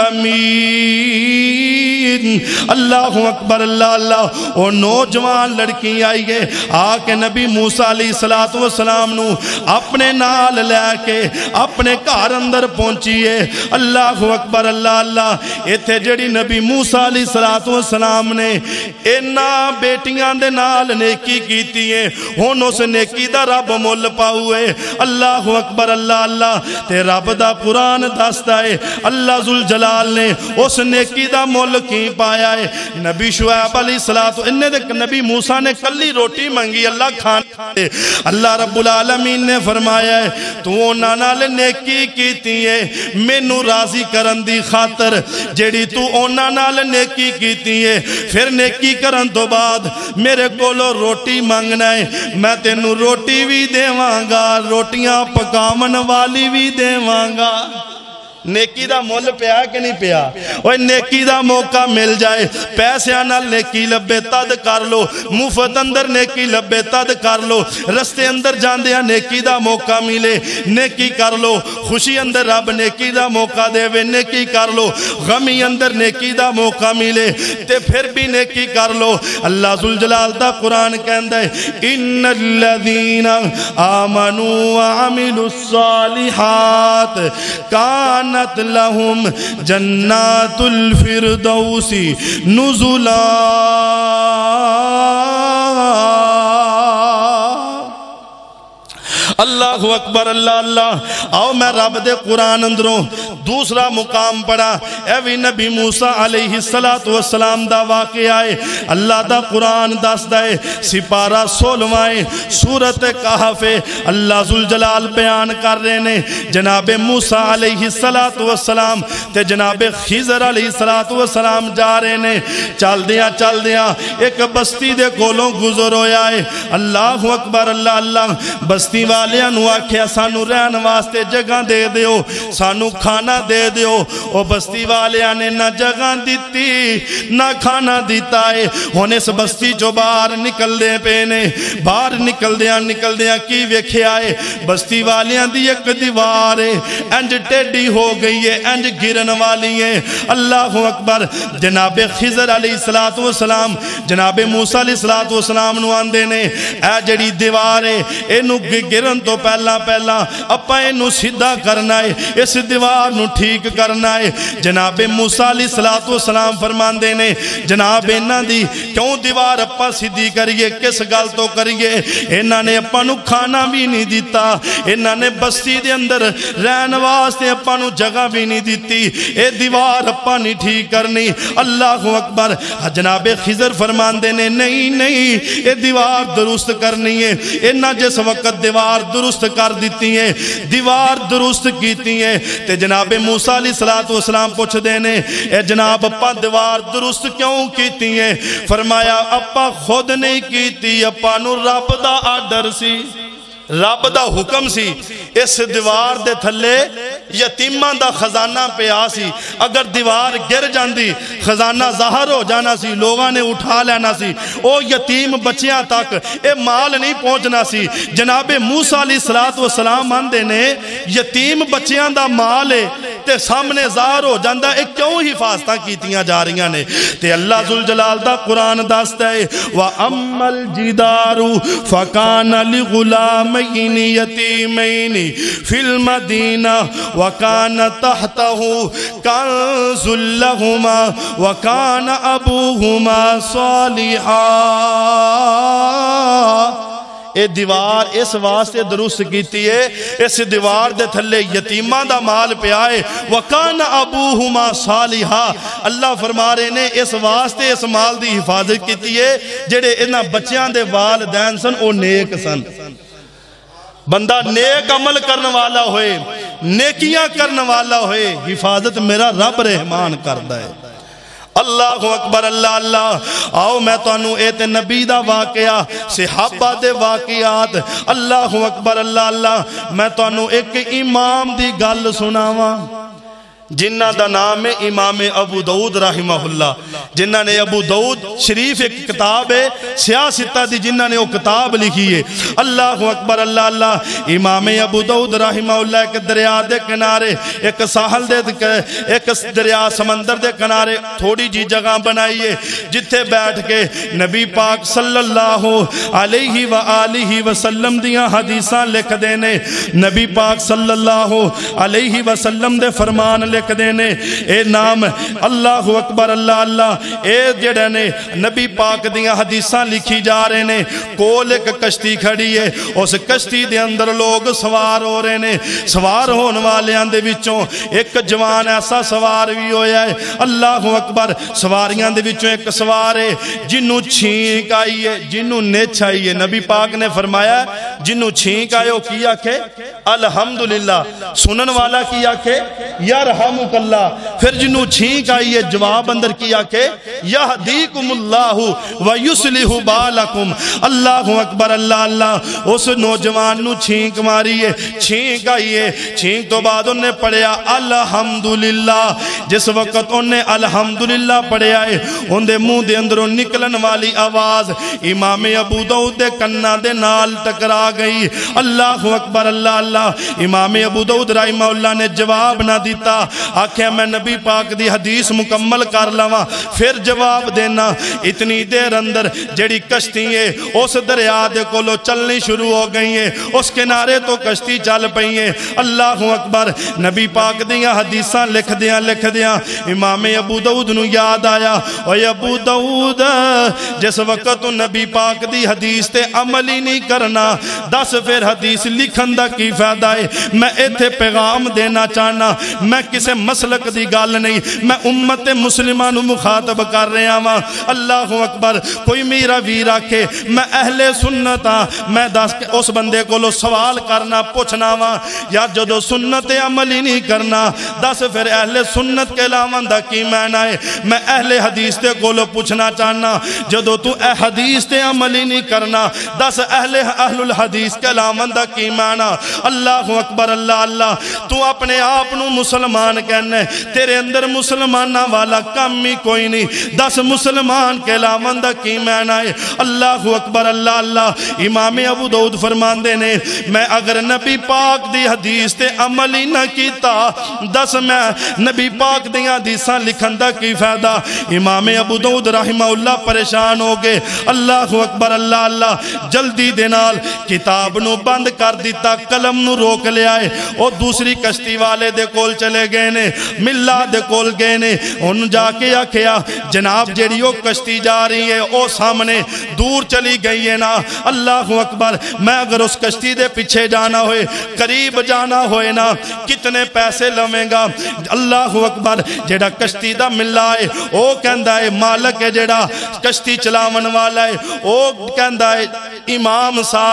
الامین اللہ اکبر اللہ اللہ وہ نوجوان لڑکی آئی ہے آکے نبی موسیٰ علیہ السلام نو اپنے نال لے کے اپنے کار اندر پہنچیے اللہ اکبر اللہ اللہ ایتھے جڑی نبی موسیٰ علیہ السلام نے اینا بیٹیاں دے نال نیکی کیتی ہے ہون اس نیکی دا رب مول پاؤئے اللہ اکبر اللہ اللہ تے رب دا قرآن دستا ہے اللہ ذوالجلال نے اس نیکی دا مول کی پایا ہے نبی شعیب علیہ السلام نبی موسیٰ نے کلی روٹی منگی اللہ کھانے اللہ رب العالمین نے فرمایا ہے تو اونا نال نیکی کیتی ہے مینو راضی کرن دی خاطر جیڑی تو اونا نال نیکی کیتی ہے پھر نیکی کرن تو بعد میرے کولو روٹی مانگنا ہے میں تینو روٹی بھی دیواں گا روٹیاں پکاون والی بھی دیواں گا نیکی دا مول پیا کہ نہیں پیا اوہ نیکی دا موقع مل جائے پیسے آنا نیکی لبے تد کر لو مفت اندر نیکی لبے تد کر لو رستے اندر جان دیا نیکی دا موقع ملے نیکی کر لو خوشی اندر رب نیکی دا موقع دے وے نیکی کر لو غمی اندر نیکی دا موقع ملے تے پھر بھی نیکی کر لو اللہ ذوالجلال دا قرآن کہندہ ہے ان الذین آمنوا وعملوا الصالحات کان كانت لهم جنات الفردوس نزلا اللہ اکبر اللہ اللہ آؤ میں رب دے قرآن اندروں دوسرا مقام پڑھا اے وی نبی موسیٰ علیہ السلام دا واقعہ ہے اللہ دا قرآن دس دائے سپارہ 16 سورت کہف اللہ ذوالجلال بیان کر رہے نے جناب موسیٰ علیہ السلام تے جناب خضر علیہ السلام جا رہے نے چل دیاں ایک بستی دے کولوں گزر ہویا ہے اللہ اکبر اللہ اللہ بستی والیاں نو آکھیا سانو رہن واسطے جگہ دے دیو سانو کھانا دے دیو او بستی والیاں نے نہ جگہ دیتی نہ کھانا دیتا ہے ہونے سے بستی جو باہر نکل دے پینے باہر نکل دیاں کی ویکھے آئے بستی والیاں دی ایک دیوار ہے انج ٹیڈی ہو گئی ہے انج گرن والی ہے اللہ اکبر جناب خضر علیہ السلام جناب موسیٰ علیہ السلام نو آندے نے اے جڑی دیوار ہے اینو گرن تو پہلا اپا اینو سیدھا کرنا ہے اس دیوار نو ٹھیک کرنا ہے جناب موسیٰ علیہ السلام فرمان دینے جناب اینا دی کیوں دیوار اپا سیدھی کریے کس گل تو کریے اینا نے اپا نو کھانا بھی نہیں دیتا اینا نے بستی دے اندر رہن واسطے اپا نو جگہ بھی نہیں دیتی اے دیوار اپا نہیں ٹھیک کرنی اللہ اکبر جناب خضر فرمان دینے نہیں اے دیوار درست کرنی ہے اینا جس وقت دیوار درست کر دیتی ہیں دیوار درست کیتی ہیں تے جناب موسیٰ علیہ السلام پوچھ دینے اے جناب اپا دیوار درست کیوں کیتی ہیں فرمایا اپا خود نہیں کیتی اپا نو رب دا آرڈر سی رب دا حکم سی اس دیوار دے تھلے یتیماں دا خزانہ پیا سی اگر دیوار گر جاندی خزانہ ظاہر ہو جانا سی لوگاں نے اٹھا لینا سی او یتیم بچیاں تک اے مال نہیں پہنچنا سی جناب موسیٰ علیہ السلام آندے نے یتیم بچیاں دا مال ہے تے سامنے ظاہر ہو جاندہ ایک کیوں حفاظتاں کیتیاں جا رہیاں نے تے اللہ ذوالجلال دا قرآن داستا ہے وَأَمَّا الْجِدَارُ فَكَانَ لِغُلَامَيْنِ يَتِيمَيْنِ فِي الْمَدِينَةِ وَكَانَ تَحْتَهُ كَنْزٌ لَهُمَا وَكَانَ أَبُوهُمَا صَالِحًا اے دیوار اس واسطے درست کیتی ہے اس دیوار دے تھلے یتیماں دا مال پہ آئے وَكَانَ أَبُوهُمَا صَالِحًا اللہ فرما رہے نے اس واسطے اس مال دی حفاظت کیتی ہے جڑے انہاں بچیاں دے والدین سن او نیک سن بندہ نیک عمل کرنے والا ہوئے نیکیاں کرنے والا ہوئے حفاظت میرا رب رحمان کردہ ہے اللہ اکبر اللہ اللہ آؤ میں تو انہوں ایتے نبی دا واقعہ صحابہ دے واقعات اللہ اکبر اللہ اللہ میں تو انہوں ایک امام دی گل سناواں جنہ دا نام ہے امام ابو داؤد رحمہ اللہ جنہ نے ابو داؤد شریف ایک کتاب ہے سیاستہ دی جنہ نے وہ کتاب لکھی ہے اللہ اکبر اللہ اللہ امام ابو داؤد رحمہ اللہ ایک دریا دے کنارے ایک ساحل دے ایک دریا سمندر دے کنارے تھوڑی جی جگہ بنائیے جتھے بیٹھ کے نبی پاک صلی اللہ علیہ وآلہ وسلم دیاں حدیثاں لکھ دینے نبی پاک صلی اللہ علیہ وسلم دے فرمان لکھ دینے اے نام اللہ اکبر اللہ اللہ اے جڑے نے نبی پاک دیاں حدیثاں لکھی جا رہے نے کول ایک کشتی کھڑی ہے اس کشتی دے اندر لوگ سوار ہو رہے نے سوار ہونے والے آندے بچوں ایک جوان ایسا سوار بھی ہویا ہے اللہ اکبر سواریاں دے بچوں ایک سوار ہے جنہوں چھینک آئی ہے جنہوں نیچ آئی ہے نبی پاک نے فرمایا جنہوں چھینک آئے ہو کیا کہ الحمدللہ سنن والا کیا کہ یرحمک اللہ پھر جنہوں چھینک آئی ہے جواب اندر کیا کہ یہدیکم اللہ ویسلح بالکم اللہ اکبر اللہ اللہ اس نوجوان نو چھینک ماری ہے چھینک آئی ہے چھینک تو بعد انہیں پڑھیا الحمدللہ جس وقت انہیں الحمدللہ پڑھیا ہے ان دے منہ دے اندروں نکلن والی آواز امام ابو داؤد دے کنہ دے نال ٹکرا گئی اللہ اکبر اللہ اللہ امام ابو داؤد رحمہ اللہ نے جواب نہ دیتا آکھیں میں نبی پاک دی حدیث مکمل کر لواں پھر جواب دینا اتنی دیر اندر جڑی کشتی ہے اس دریا دے کولو چلنی شروع ہو گئی ہے اس کنارے تو کشتی چل پئی ہے اللہ اکبر نبی پاک دیاں حدیثاں لکھ دیاں امام ابو داؤد نو یاد آیا اوے ابو داؤد جس وقت نبی پاک دی حدیث تے عمل ہی نہیں کرنا دس پھر حدیث لکھن دا کی فائدہ ہے میں ایتھے پیغام دینا چاہنا میں کسے مسلک دی گال نہیں میں امت مسلمان مخاطب کر رہا ہاں اللہ اکبر کوئی میرا ویر آکھے میں اہل سنت ہاں میں دس اس بندے کو لو سوال کرنا پوچھنا ہاں یا جدو سنت عمل ہی نہیں کرنا دس پھر اہل سنت کے لاون دا کی معنی ہے میں اہل حدیث تے کو لو پوچھنا چاہنا جدو تو اے حدیث تے عمل ہی نہیں کرنا دس اہل الحدیث کے لاون دا کی معنی اللہ اکبر اللہ اللہ تو اپنے آپ نو مسلمان کہنے تیرے اندر مسلمانہ والا کم ہی کوئی نہیں دس مسلمان کے لاون دا کی معنی ہے اللہ اکبر اللہ اللہ امام ابو داؤد فرمان دینے میں اگر نبی پاک دی حدیث تے عمل ہی نہ کیتا دس میں نبی پاک دی حدیثاں لکھن دا کی فائدہ امام ابو داؤد رحمہ اللہ پریشان ہو گئے اللہ اکبر اللہ اللہ جلدی دینال کتاب نو بند کر دیتا قلم نو روک لے آئے اور دوسری کشتی والے دے کول چلے گئے نے ملا دے کول گئے نے ان جا کے آکھیا جناب جیڑی وہ کشتی جا رہی ہے او سامنے دور چلی گئی ہے نا اللہ اکبر میں اگر اس کشتی دے پیچھے جانا ہوئے قریب جانا ہوئے نا کتنے پیسے لویں گا اللہ اکبر جیڑا کشتی دا ملا ہے او کہندہ ہے مالک ہے جیڑا کشتی چلاون والا ہے او کہندہ ہے امام صاحب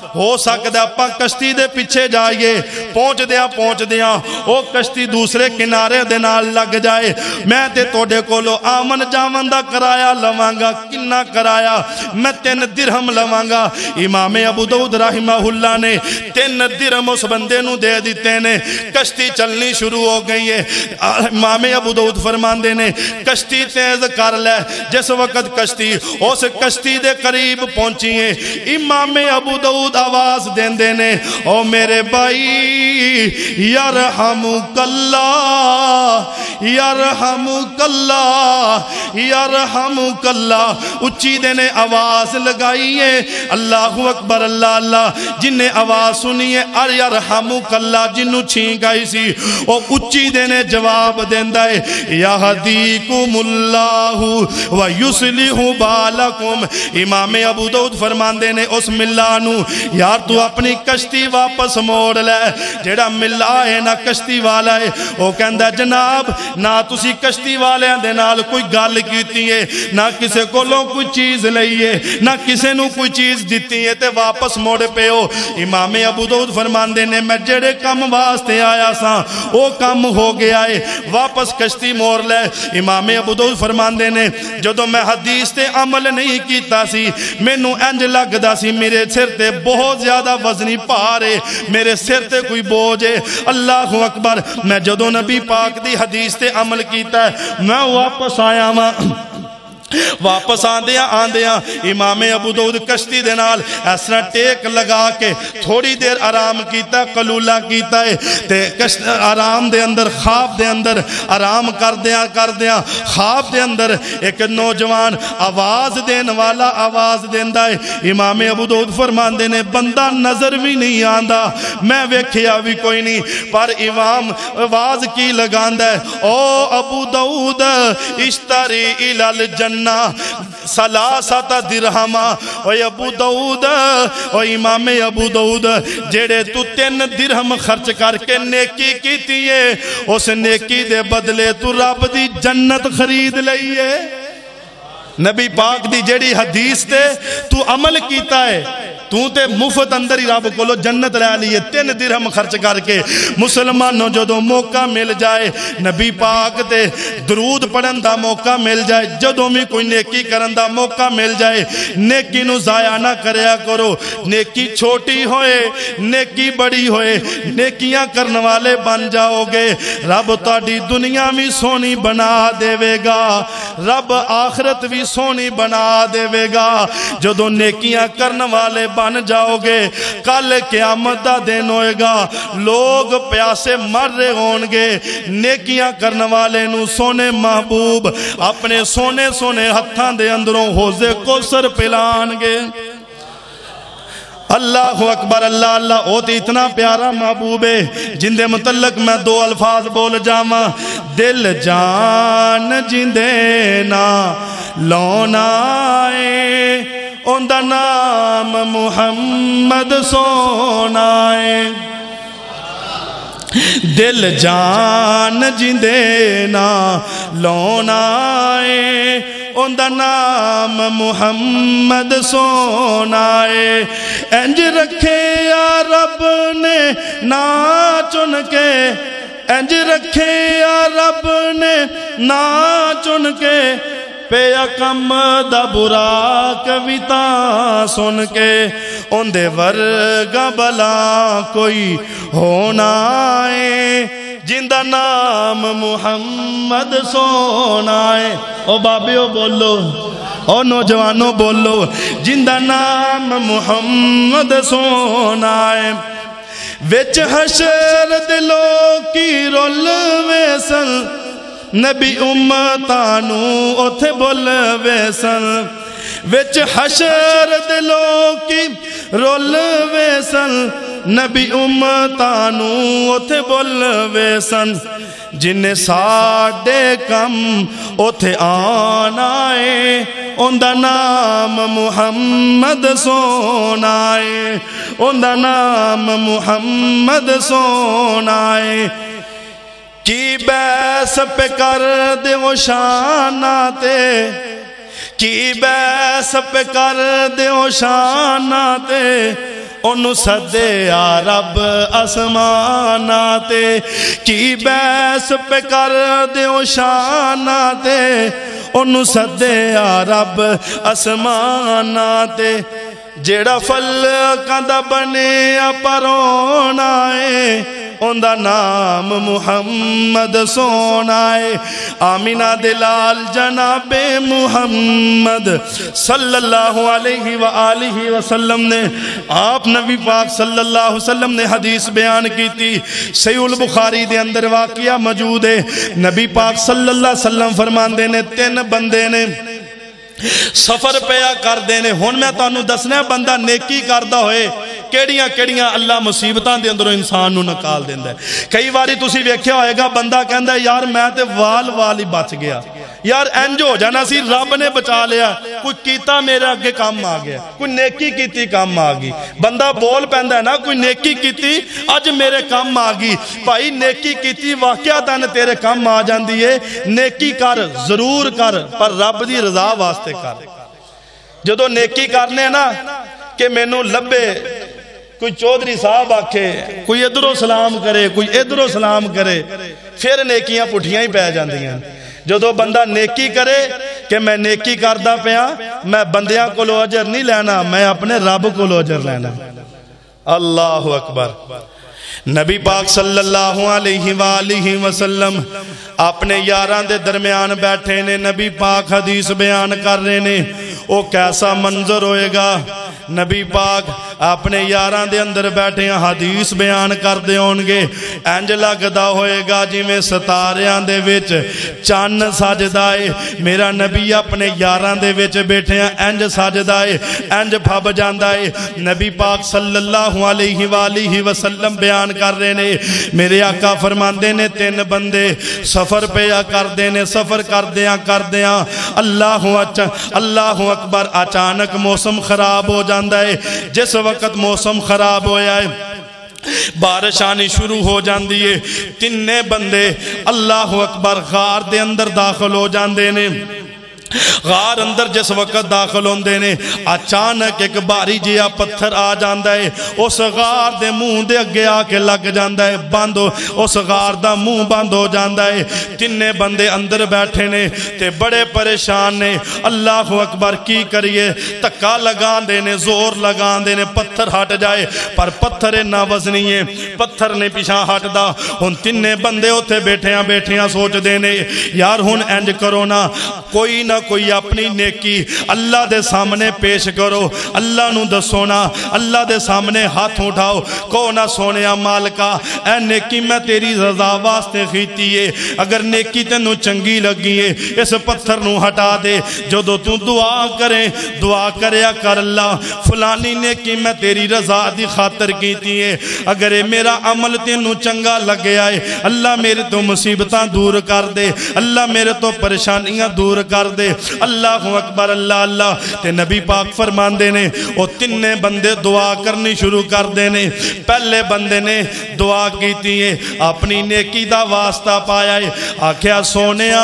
ہو سکتا اپا کشتی دے پیچھے جائیے پہنچ دیاں او کشتی دوسرے کنارے دے نال لگ جائے میں تے توڑے کولو آمن جاون دا کرایا لوانگا کنا کرایا میں 3 درہم لوانگا امام ابو داؤد رحمہ اللہ نے 3 درہم اس بندے نو دے دیتے نے کشتی چلنی شروع ہو گئی ہے امام ابو داؤد فرماندے نے کشتی تیز کر لے جس وقت کشتی اس کشتی دے قریب پہنچی ہے امام ابو داؤد آواز دیندے نے او میرے بھائی یرحمک اللہ یرحمک اللہ یرحمک اللہ اچھی دینے آواز لگائی ہے اللہ اکبر اللہ اللہ جن نے آواز سنی ہے یرحمک اللہ جنہوں چھین گئی سی او اچھی دینے جواب دیندہ ہے یہدیکم اللہ ویصلح بالکم امام ابو داؤد فرماندے نے اس ملانو یار تو اپنی کشتی واپس موڑ لے جیڑا ملا ہے نا کشتی والا ہے وہ کہندہ جناب نہ تسی کشتی والے دے نال کوئی گال کیتی ہے نہ کسے کولوں کوئی چیز لئیے نہ کسے نو کوئی چیز دیتی ہے تے واپس موڑ پہ ہو امام ابو داؤد فرماندے نے میں جڑے کم واسطے آیا سا وہ کم ہو گیا ہے واپس کشتی موڑ لے امام ابو داؤد فرماندے نے جدو میں حدیث تے عمل نہیں کیتا سی میں نو انج لگ دا سی میرے سر تے بہت زیادہ وزنی پارے میرے سر تے کوئی بوجھے اللہ اکبر میں جدو نبی پاک دی حدیث تے عمل کیتا ہے میں واپس آیا ماں واپس آندیاں امام ابو داؤد کشتی دے نال اس طرح ٹیک لگا کے تھوڑی دیر آرام کیتا قلولہ کیتا ہے تے آرام دے اندر خواب دے اندر آرام کر دیاں خواب دے اندر ایک نوجوان آواز دین والا آواز دیندہ ہے امام ابو داؤد فرماندے نے بندہ نظر بھی نہیں آندہ میں ویکھیا بھی کوئی نہیں پر امام آواز کی لگاندہ ہے او ابو داؤد اشتری الال جنہ سلاسات درہما اوہ ابو داؤد اوہ امام ابو داؤد جیڑے تو 3 درہم خرچ کر کے نیکی کیتی ہے اس نیکی دے بدلے تو رب دی جنت خرید لئیے نبی پاک دی جیڑی حدیث تے تو عمل کیتا ہے تو تے مفت اندر ہی رب کو لو جنت لے لیے 3 درہم خرچ کر کے مسلمانوں جدو موقع مل جائے نبی پاک تے درود پڑھن دا موقع مل جائے جدو میں کوئی نیکی کرن دا موقع مل جائے نیکی نو ضائع نہ کریا کرو نیکی چھوٹی ہوئے نیکی بڑی ہوئے نیکیاں کرنے والے بن جاؤ گے رب تاڑی دنیا میں سونی بنا دے گا رب آخرت بھی سونی بنا دے گا جدو نیکیاں کرنے والے بن جاؤ گے کل قیامت دا دن ہوئے گا لوگ پیاسے مر رہے ہونگے نیکیاں کرنے والے نو سونے محبوب اپنے سونے سونے ہتھان دے اندروں حوضے کو سر پلانگے اللہ اکبر اللہ اللہ او تے اتنا پیارا محبوب ہے جن دے متعلق میں 2 الفاظ بول جاواں دل جان جن دے نا لونا ہے ان دا نام محمد سونا ہے دل جان جن دے نا لونا ہے ان دا نام محمد سونا ہے انج رکھے یا رب نے نا چن کے انج رکھے یا رب نے نا چن کے پیا کم دا برا کویتا سن کے ان دے ورگا بلا کوئی ہونا ہے جن دا نام محمد سونا ہے او بابیو بولو او نوجوانوں بولو جن دا نام محمد سونا ہے وچ حشر دلوں کی رول ویسن نبی امتانو اتھے بول ویسن وچ حشر دلوں کی رول ویسن نبی امتانو اتھے بول ویسن جن ساڑے کم اتھے آنا ہے ان دا نام محمد سونا ہے ان دا نام محمد سونا ہے کی بیس پہ کر دے وہ شاناتے کی بیس پہ کر دے وہ شاناتے انہوں سدیا رب اسمانہ تے کی بیس پہ کر دیو شانہ تے انہوں سدیا رب اسمانہ تے جیڑا فل کندہ بنے پرونا ہے اندہ نام محمد سونا ہے آمینہ دلال جناب محمد صلی اللہ علیہ وآلہ وسلم نے آپ نبی پاک صلی اللہ علیہ وسلم نے حدیث بیان کی تھی صحیح البخاری دے اندر واقعہ موجود ہے نبی پاک صلی اللہ علیہ وسلم فرمان دینے 3 بندے نے سفر پیا کر دینے ہون میں تانوں دسنا بندہ نیکی کردہ ہوئے کیڑیاں کیڑیاں اللہ مصیبتاں دے اندروں انسان نو نکال دیندہ ہے کئی باری تُسی ویکھیا ہوئے گا بندہ کہندہ ہے یار میں تے وال ہی بچ گیا یار انج ہو جانا سی رب نے بچا لیا کوئی کیتا میرے اگے کام آ گیا کوئی نیکی کیتی کام آ گئی بندہ بول پہندہ ہے نا کوئی نیکی کیتی اج میرے کام آ گئی بھائی نیکی کیتی واقعہ تانے تیرے کام آ جاندی ہے نیکی کر ضرور کر پر رب دی رضا واسطے کر جدو نیکی کرنے نا کہ مینوں لبے کوئی چودھری صاحب آکھے کوئی ادھروں سلام کرے کوئی ادھروں سلام کرے پھر نیکیاں پٹھیاں ہی پہ جاندی ہیں جدو بندہ نیکی کرے کہ میں نیکی کردہ پیا میں بندیاں کو لو اجر نہیں لینا میں اپنے رب کو لو اجر لینا اللہ اکبر نبی پاک صلی اللہ علیہ وآلہ وسلم اپنے یاران دے درمیان بیٹھے نے نبی پاک حدیث بیان کر رہے نے او کیسا منظر ہوئے گا نبی پاک اپنے یاران دے اندر بیٹھے ہیں حدیث بیان کر دے ہونگے انج لگدا ہوئے گا جی میں ستاریاں دے وچ چان ساجدائے میرا نبی اپنے یاران دے وچ بیٹھے ہیں انج ساجدائے انج پھب جاندائے نبی پاک صلی اللہ علیہ وآلہ وسلم بیان کر رہے نے میرے آقا فرمان دینے 3 بندے سفر پہ کر دینے سفر کر دیاں اللہ اکبر اچانک موسم خراب ہو جاندہ ہے جس وقت موسم خراب ہویا ہے بارش آنی شروع ہو جاندی ہے 3 بندے اللہ اکبر غار دے اندر داخل ہو جاندے نے غار اندر جس وقت داخل ہوندے نے اچانک ایک باری جیا پتھر آ جاندہ ہے اس غار دے منہ دے اگے آ کے لگ جاندہ ہے باندھو اس غار دا منہ بند ہو جاندہ ہے 3 بندے اندر بیٹھے نے تے بڑے پریشان نے اللہ اکبر کی کریے تکا لگان دینے زور لگان دینے پتھر ہٹ جائے پر پتھر نہ وزنی ہے پتھر نے پیچھا ہٹ دا ان 3 بندے ہوتے بیٹھیاں سوچ دینے یار ہن انج کرو نا کوئی نہ کوئی اپنی نیکی اللہ دے سامنے پیش کرو اللہ نو دسونا اللہ دے سامنے ہاتھ اٹھاؤ کو نہ سونیا مالکا اے نیکی میں تیری رضا واسطے خیتی ہے اگر نیکی تے نو چنگی لگی ہے اس پتھر نو ہٹا دے جو تو دعا کریا کر اللہ فلانی نیکی میں تیری رضا دی خاطر کیتی ہے اگر میرا عمل تے نو چنگا لگے آئے اللہ میرے تو مصیبتاں دور کر دے اللہ میرے تو پریشانیاں دور کر دے اللہ اکبر اللہ تے نبی پاک فرمان دینے وہ 3 بندے دعا کرنی شروع کر دینے پہلے بندے نے دعا کیتی ہے اپنی نیکی دا واسطہ پایا ہے آکھیا سونیا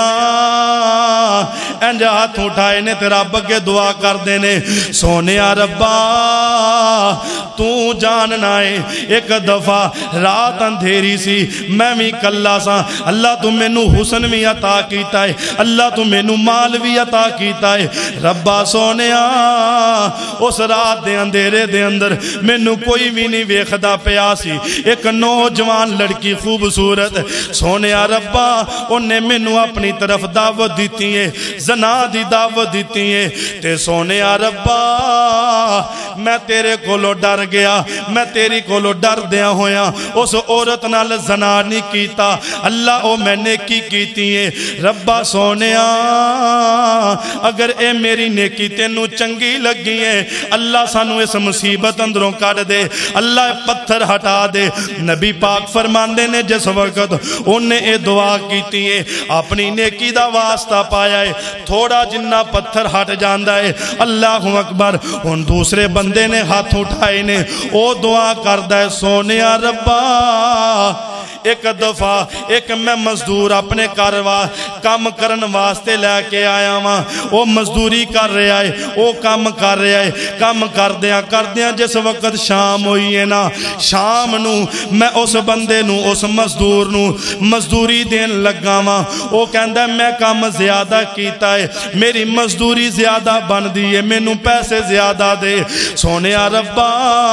انج ہاتھ اٹھائے نے تے رب کے دعا کر دینے سونیا ربا تو جاننا ہے ایک دفعہ رات اندھیری سی میں بھی کلا سا اللہ تو میں نو حسن بھی عطا کیتا ہے اللہ تو میں نو مال بھی عطا کیتا ہے ربا سونیا اس رات دے اندھیرے دے اندر میں نو کوئی بھی نہیں ویخدا پیاسی ایک نوجوان لڑکی خوبصورت سونیا ربا انہیں میں نو اپنی طرف دعوت دیتی ہے زنا دی دعوت دیتی ہے تے سونیا ربا میں تیرے کولو ڈر گیا میں تیری کولو ڈر دیا ہویا اس عورت نال زنا نہیں کیتا اللہ او میں نے کیتی ہے ربا سونیا اگر اے میری نیکی تینوں چنگی لگی ہے اللہ سانو اس مصیبت اندروں کاٹ دے اللہ پتھر ہٹا دے نبی پاک فرمان دے نے جس وقت انہیں اے دعا کیتی ہے اپنی نیکی دا واسطہ پایا ہے تھوڑا جنہ پتھر ہٹ جاندہ ہے اللہ اکبر ان دوسرے بندے نے ہاتھ اٹھائے نے او دعا کردہ ہے سونیا ربا ایک دفعہ ایک میں مزدور اپنے کاروا کام کرن واسطے لے کے آیا ہاں وہ مزدوری کر رہا ہے وہ کام کر رہا ہے کام کردیاں جس وقت شام ہوئی ہے نا شام نو میں اس بندے نو اس مزدور نو مزدوری دین لگا ہاں وہ کہندا ہے میں کام زیادہ کیتا ہے میری مزدوری زیادہ بن دی ہے مینوں پیسے زیادہ دے سونیا ربا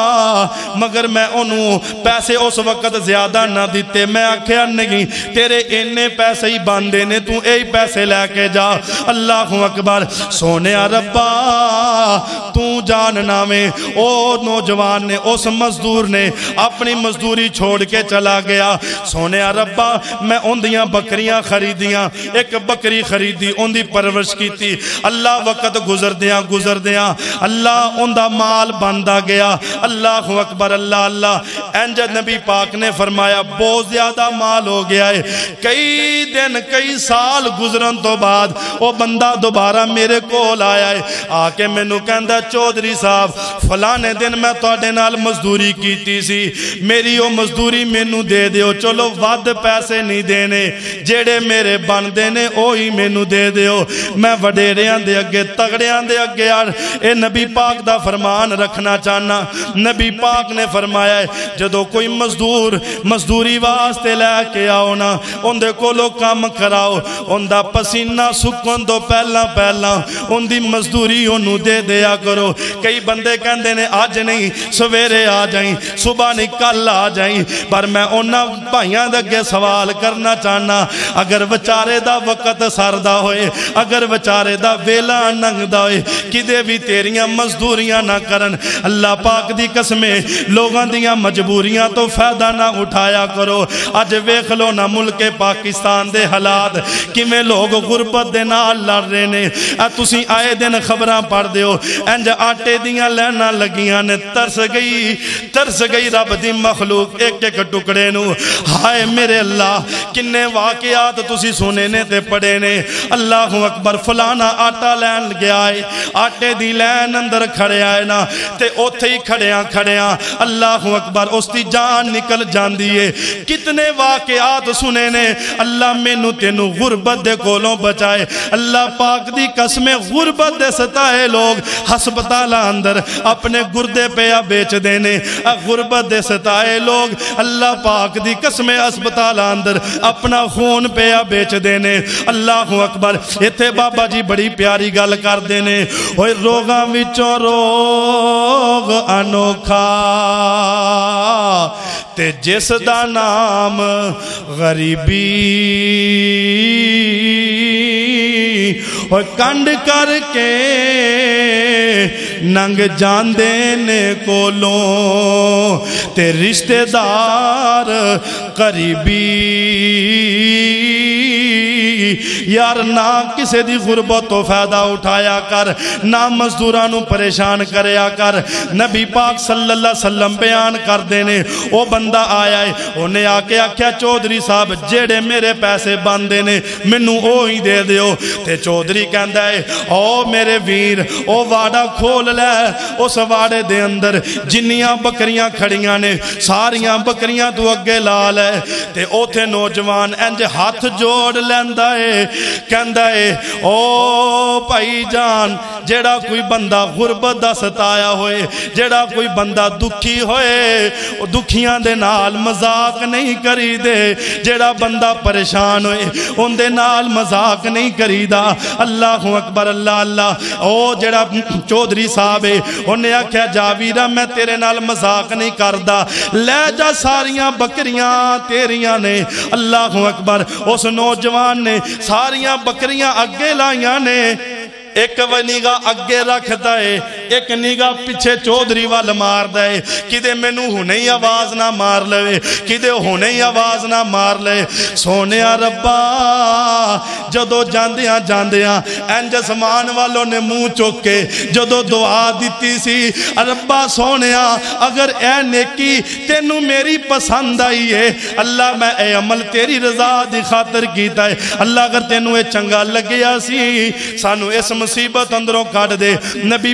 مگر میں انہوں پیسے اس وقت زیادہ نہ دیتے میں آکھیا نہیں تیرے انے پیسے ہی باندے نے تو اے پیسے لے کے جا اللہ اکبر سونیا ربا تو جاننا میں او نوجوان نے اس مزدور نے اپنی مزدوری چھوڑ کے چلا گیا سونیا ربا میں اندیاں بکریاں خریدیاں ایک بکری خریدی اندی پرورش کی تھی اللہ وقت گزر دیاں اللہ اندہ مال باندھا گیا اللہ اکبر اللہ اللہ انج نبی پاک نے فرمایا بہت زیادہ مال ہو گیا ہے کئی دن کئی سال گزرن تو بعد وہ بندہ دوبارہ میرے کول آیا ہے آکے میں نو کہندہ چودھری صاحب فلانے دن میں توڑے نال مزدوری کیتی سی میری وہ مزدوری میں نو دے دیو چلو ود پیسے نہیں دینے جیڑے میرے بن دینے اوہی میں نو دے دیو میں وڈیریاں دے اگے تگڑیاں دے اگے یار اے نبی پاک دا فرمان رکھنا چاہنا نبی پاک نے فرمایا ہے جدو کوئی مزدوری واسطے لے کے آؤ نا ان دے کو لو کام کراؤ ان دا پسینہ سکن دو پہلا ان دی مزدوری انہوں دے دیا کرو کئی بندے کہندے نے آج نہیں سویرے آ جائیں صبح نہیں کل آ جائیں پر میں انہاں بھائیاں دے سوال کرنا چاہنا اگر وچارے دا وقت سردہ ہوئے اگر وچارے دا ویلا ننگ دا ہوئے کدے بھی تیریاں مزدوریاں نہ کرن اللہ پاک دی قسمیں لوگاں دیاں مجبوریاں تو فائدہ نہ اٹھایا کرو آج ویکھ لو نہ ملک پاکستان دے حالات کہ میں لوگ غربت دے نال لڑ رہے نے تسی آئے دن خبراں پڑھ دیو انج آٹے دیاں لینا لگیاں نے ترس گئی رب دی مخلوق ایک ایک ٹکڑے نو ہائے میرے اللہ کنے واقعات تسی سنے نے تے پڑھے نے اللہ اکبر فلانا آٹا لین گیا ہے آٹے دی لین اندر کھڑے آئے نا تے اوتھے ہی کھڑیاں اللہ اکبر اس دی جان نکل جان دیئے کتنے واقعات سنے نے اللہ میں نو تینو غربت دے کولوں بچائے اللہ پاک دی قسمیں غربت دے ستائے لوگ ہسپتالہ اندر اپنے گردے پیا بیچ دینے غربت دے ستائے لوگ اللہ پاک دی قسمیں ہسپتالہ اندر اپنا خون پیا بیچ دینے اللہ اکبر ایتھے بابا جی بڑی پیاری گل کر دینے اوہ روگاں وچوں روگ انوکھا تے جس دا نام غریبی اور کنڈ کر کے ننگ جان دینے کولوں تے رشتہ دار قریبی یار نہ کسے دی غربت تو فائدہ اٹھایا کر نہ مزدورانوں پریشان کریا کر نبی پاک صلی اللہ علیہ وسلم بیان کر دینے وہ بندہ آیا ہے انہیں آکے آکھیا چودھری صاحب جیڑے میرے پیسے باندے نے منوں او ہی دے دیو تے چودھری کہندہ ہے او میرے ویر او واڑا کھول لے اس واڑے دے اندر جنیاں بکریاں کھڑیاں نے ساریاں بکریاں تو اگے لال ہے تے او تھے نوجوان انج ہاتھ جوڑ لیندہ ہے کہندہ ہے او بھائی جان جیڑا کوئی بندہ غربت دا ستایا ہوئے جیڑا کوئی بندہ دکھی ہوئے دکھیاں دے نال مذاق نہیں کری دے جیڑا بندہ پریشان ہوئے ان دے نال مذاق نہیں کری دا اللہ اکبر اللہ اللہ او جیڑا چودھری صاحب ہے انہیں آکھیا جاویرہ میں تیرے نال مذاق نہیں کردہ لے جا ساریاں بکریاں تیریاں نے اللہ اکبر اس نوجوان نے ساریاں بکریاں اگے لائیاں نے ایک وہ نگاہ اگے رکھ دائے ایک نگاہ پیچھے چودھری وال مار دائے کدے مینو ہونی آواز نہ مار لے کدے ہونی آواز نہ مار لے سونیا ربا جدو جاندیاں انج سمان والوں نے منہ چوکے جدو دعا دیتی سی ربا سونیا اگر اے نیکی تینو میری پسند آئی ہے اللہ میں اے عمل تیری رضا دی خاطر کیتا ہے اللہ اگر تینو اے چنگا لگیا سی سانو اس مصیبت اندروں کاٹ دے نبی پاک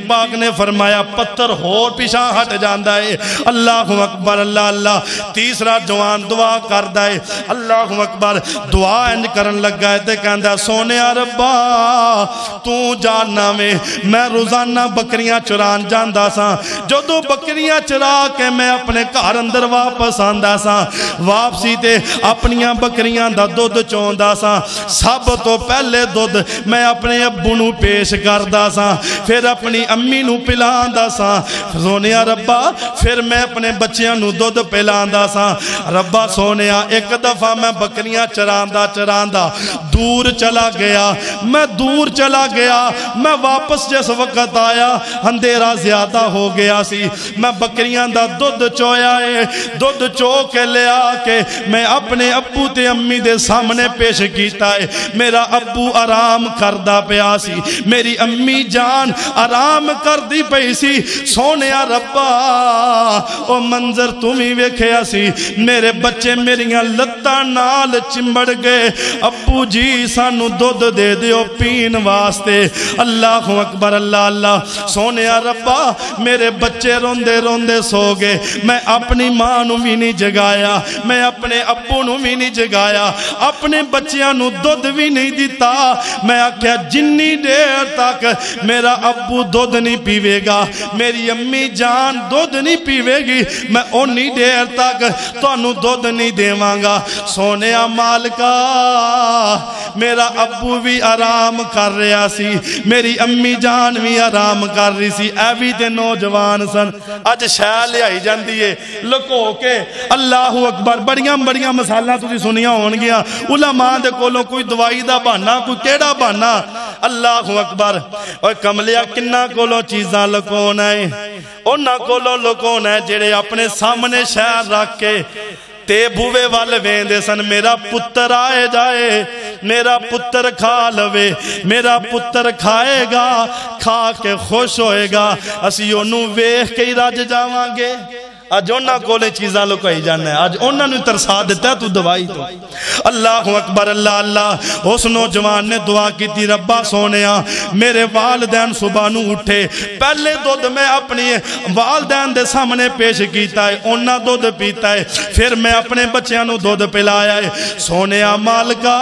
نے فرمایا پتھر ہور پیچھا ہٹ جاندا ہے اللہ اکبر اللہ اللہ تیسرا جوان دعا کردا ہے اللہ اکبر دعا انج کرن لگا ہے تے کہندا سونیا ربا تو جاننا میں روزانہ بکریاں چران جاندا سا جدوں بکریاں چرا کے میں اپنے گھر اندر واپس آندا سا واپسی تے اپنیاں بکریاں دا دودھ چوندا سا سب تو پہلے دودھ میں اپنے ابو نو پیش کردا سا پھر اپنی امی نو پلاندا سا سونیا ربا پھر میں اپنے بچیاں نو دودھ پلاندا سا ربا سونیا ایک دفعہ میں بکریاں چراندا دور چلا گیا میں واپس جس وقت آیا اندھیرا زیادہ ہو گیا سی میں بکریاں دا دودھ چویا ہے دودھ چو کے لیا کے میں اپنے ابو تے امی دے سامنے پیش کیتا ہے میرا ابو آرام کردہ پیا سی میری امی جان آرام کردی پئی سی سونیا ربا او منظر تمہیں ویکھیا سی میرے بچے میریاں لتاں نال چمبڑ گئے ابو جی سانو دودھ دے دیو پین واسطے اللہ اکبر اللہ اللہ سونیا ربا میرے بچے روندے روندے سو گئے میں اپنی ماں نو بھی نہیں جگایا میں اپنے ابو نو بھی نہیں جگایا اپنے بچیاں نو دودھ بھی نہیں دیتا میں آکھیا جنی دیر تک میرا ابو دودھ نہیں پیوے گا میری امی جان دودھ نہیں پیوے گی میں اونی دیر تک تانوں دودھ نہیں دیواں گا سونیا مالکا میرا ابو بھی آرام کر رہا سی میری امی جان بھی آرام کر رہی سی اے بھی تے نوجوان سن اج شے لیائی جاندی ہے لکو کے اللہ اکبر بڑیاں مثالاں تسی سنیاں ہون گیا علماء دے کولوں کوئی دوائی دا بہانا کوئی کیڑا بہانا اللہ اکبر اور کملیا کنہ کولوں چیزاں لکونا ہے انہاں کولوں لکونا ہے جڑے اپنے سامنے شہر رکھ کے تے بھوے والے ویندے سن میرا پتر آئے جائے میرا پتر کھا لوے میرا پتر کھائے گا کھا کے خوش ہوئے گا اسی انہوں ویخ کے ہی راج جاواں گے آج انہاں کولے چیزاں لکائی جانا ہے آج انہاں نے ترسا دیتا ہے تو دوائی تو اللہ اکبر اللہ اللہ اس نوجوان نے دعا کی تھی ربا سونیا میرے والدین صبح نو اٹھے پہلے دودھ میں اپنی والدین دے سامنے پیش کیتا ہے انہاں دودھ پیتا ہے پھر میں اپنے بچیاں نو دودھ پلایا ہے سونیا مالکا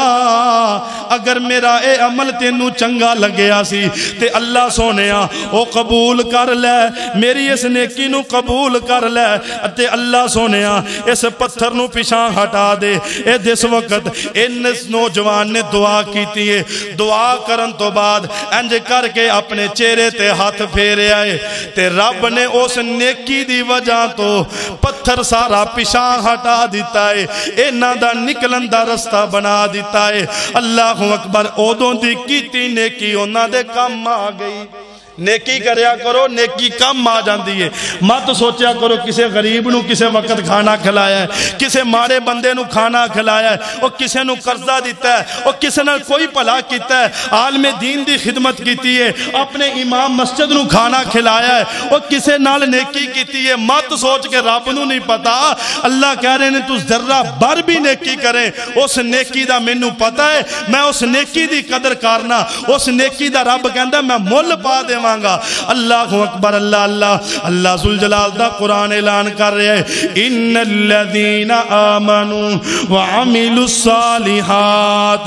اگر میرا اے عمل تینو چنگا لگیا سی تے اللہ سونیا او قبول کر لے میری اس نیکی نو قبول کر لے تے اللہ سونیا اس پتھر نو پیچھا ہٹا دے اے دس وقت ان نوجوان نے دعا کیتی ہے دعا کرن تو بعد انج کر کے اپنے چہرے تے ہاتھ پھیرے آئے تے رب نے اس نیکی دی وجہ تو پتھر سارا پیچھا ہٹا دیتا ہے اینا دا نکلن دا رستہ بنا دیتا ہے اللہ اکبر اودوں دی کیتی نیکی اونا دے کم آ گئی نیکی کریا کرو نیکی کم آ جاندی ہے مت سوچیا کرو کسے غریب نو کسے وقت کھانا کھلایا ہے کسے مارے بندے نو کھانا کھلایا ہے اور کسے نو قرضہ دیتا ہے اور کسے نو کوئی پلا کیتا ہے عالم دین دی خدمت کیتی ہے اپنے امام مسجد نو کھانا کھلایا ہے اور کسے نال نیکی کیتی ہے مت سوچ کے رب نو نہیں پتا اللہ کہہ رہے ہیں تو ذرہ بر بھی نیکی کریں اس نیکی دا میں نو پتا ہے میں اس نیکی دی قدر کرنا اس نیکی دا رب کہندا میں مول پا دے اللہ اکبر اللہ اللہ اللہ ذوالجلال دا قرآن اعلان کر رہے ہیں ان الذین آمنوا وعملوا الصالحات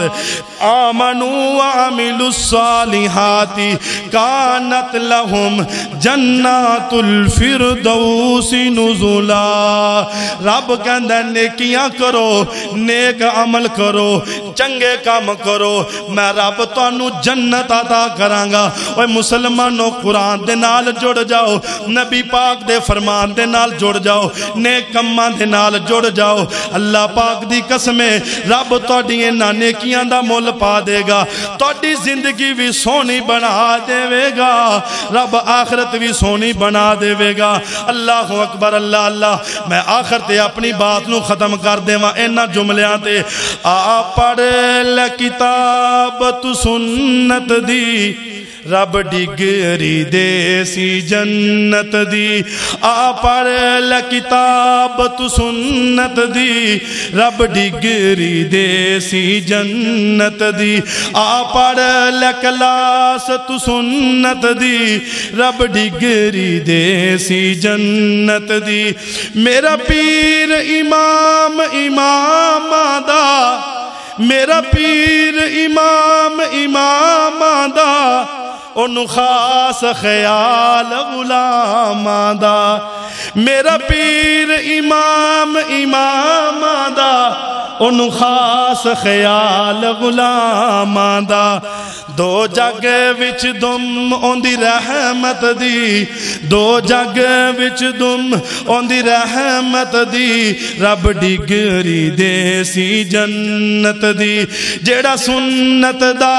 کانت لہم جنات الفردوس نزلا رب کہندہ نیکیاں کرو نیک عمل کرو چنگے کام کرو میں رب تانوں جنت عطا کرانگا اوہ مسلمانوں قرآن دے نال جڑ جاؤ نبی پاک دے فرمان دے نال جڑ جاؤ نیک کمان دے نال جڑ جاؤ اللہ پاک دی قسمیں رب توڑی انہاں نیکیاں دا مول پا دے گا توڑی زندگی بھی سونی بنا دے گا رب آخرت بھی سونی بنا دے گا اللہ اکبر اللہ اللہ میں آخر تے اپنی بات نو ختم کر دے ماں انہاں جملیاں تے آ پڑھ لے کتاب تو سنت دی رب ڈگری دے سی جنت دی آ پڑھ لے کتاب تو سنت دی رب ڈگری دے سی جنت دی آ پڑھ لے کلاس تو سنت دی رب ڈگری دے سی جنت دی میرا پیر امام امام دا میرا پیر امام امام دا انہوں خاص خیال غلام دا میرا پیر امام امام دا انہوں خاص خیال غلام دا دو جگ وچ دم اوندی رحمت دی دو جگ وچ دم اوندی رحمت دی رب ڈگری دے سی جنت دی جیڑا سنت دا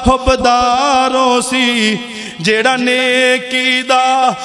حبدارو سی جیڑا نیکی دا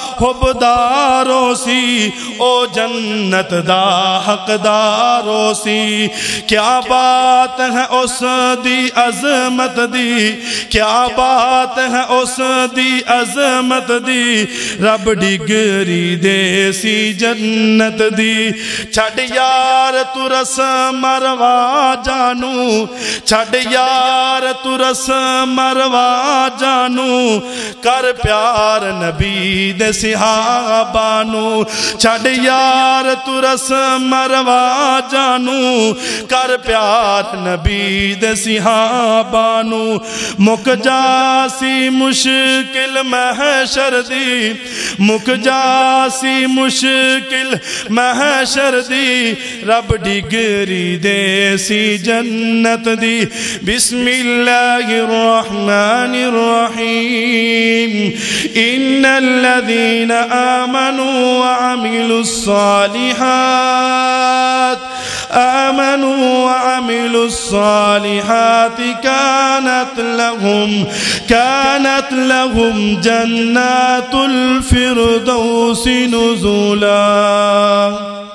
حبدارو سی او جنت دا حقدارو سی کیا بات ہے اس دی عظمت دی کیا بات ہے اس دی عظمت دی رب ڈگری دے سی جنت دی چھڑ یار تو رس مروا جانو چھڑ یار تو رس مروا جانو کر پیار نبی دے صحابانو چھڑ یار تو رس مروا جانو کر پیار نبی دے صحابانو مک جاسی مشکل محشر دی مک جاسی مشکل محشر دی رب ڈگری دے سی جنت دی بسم اللہ الرحمن الرحیم ان الذين آمنوا وعملوا الصالحات كانت لهم جنات الفردوس نزلا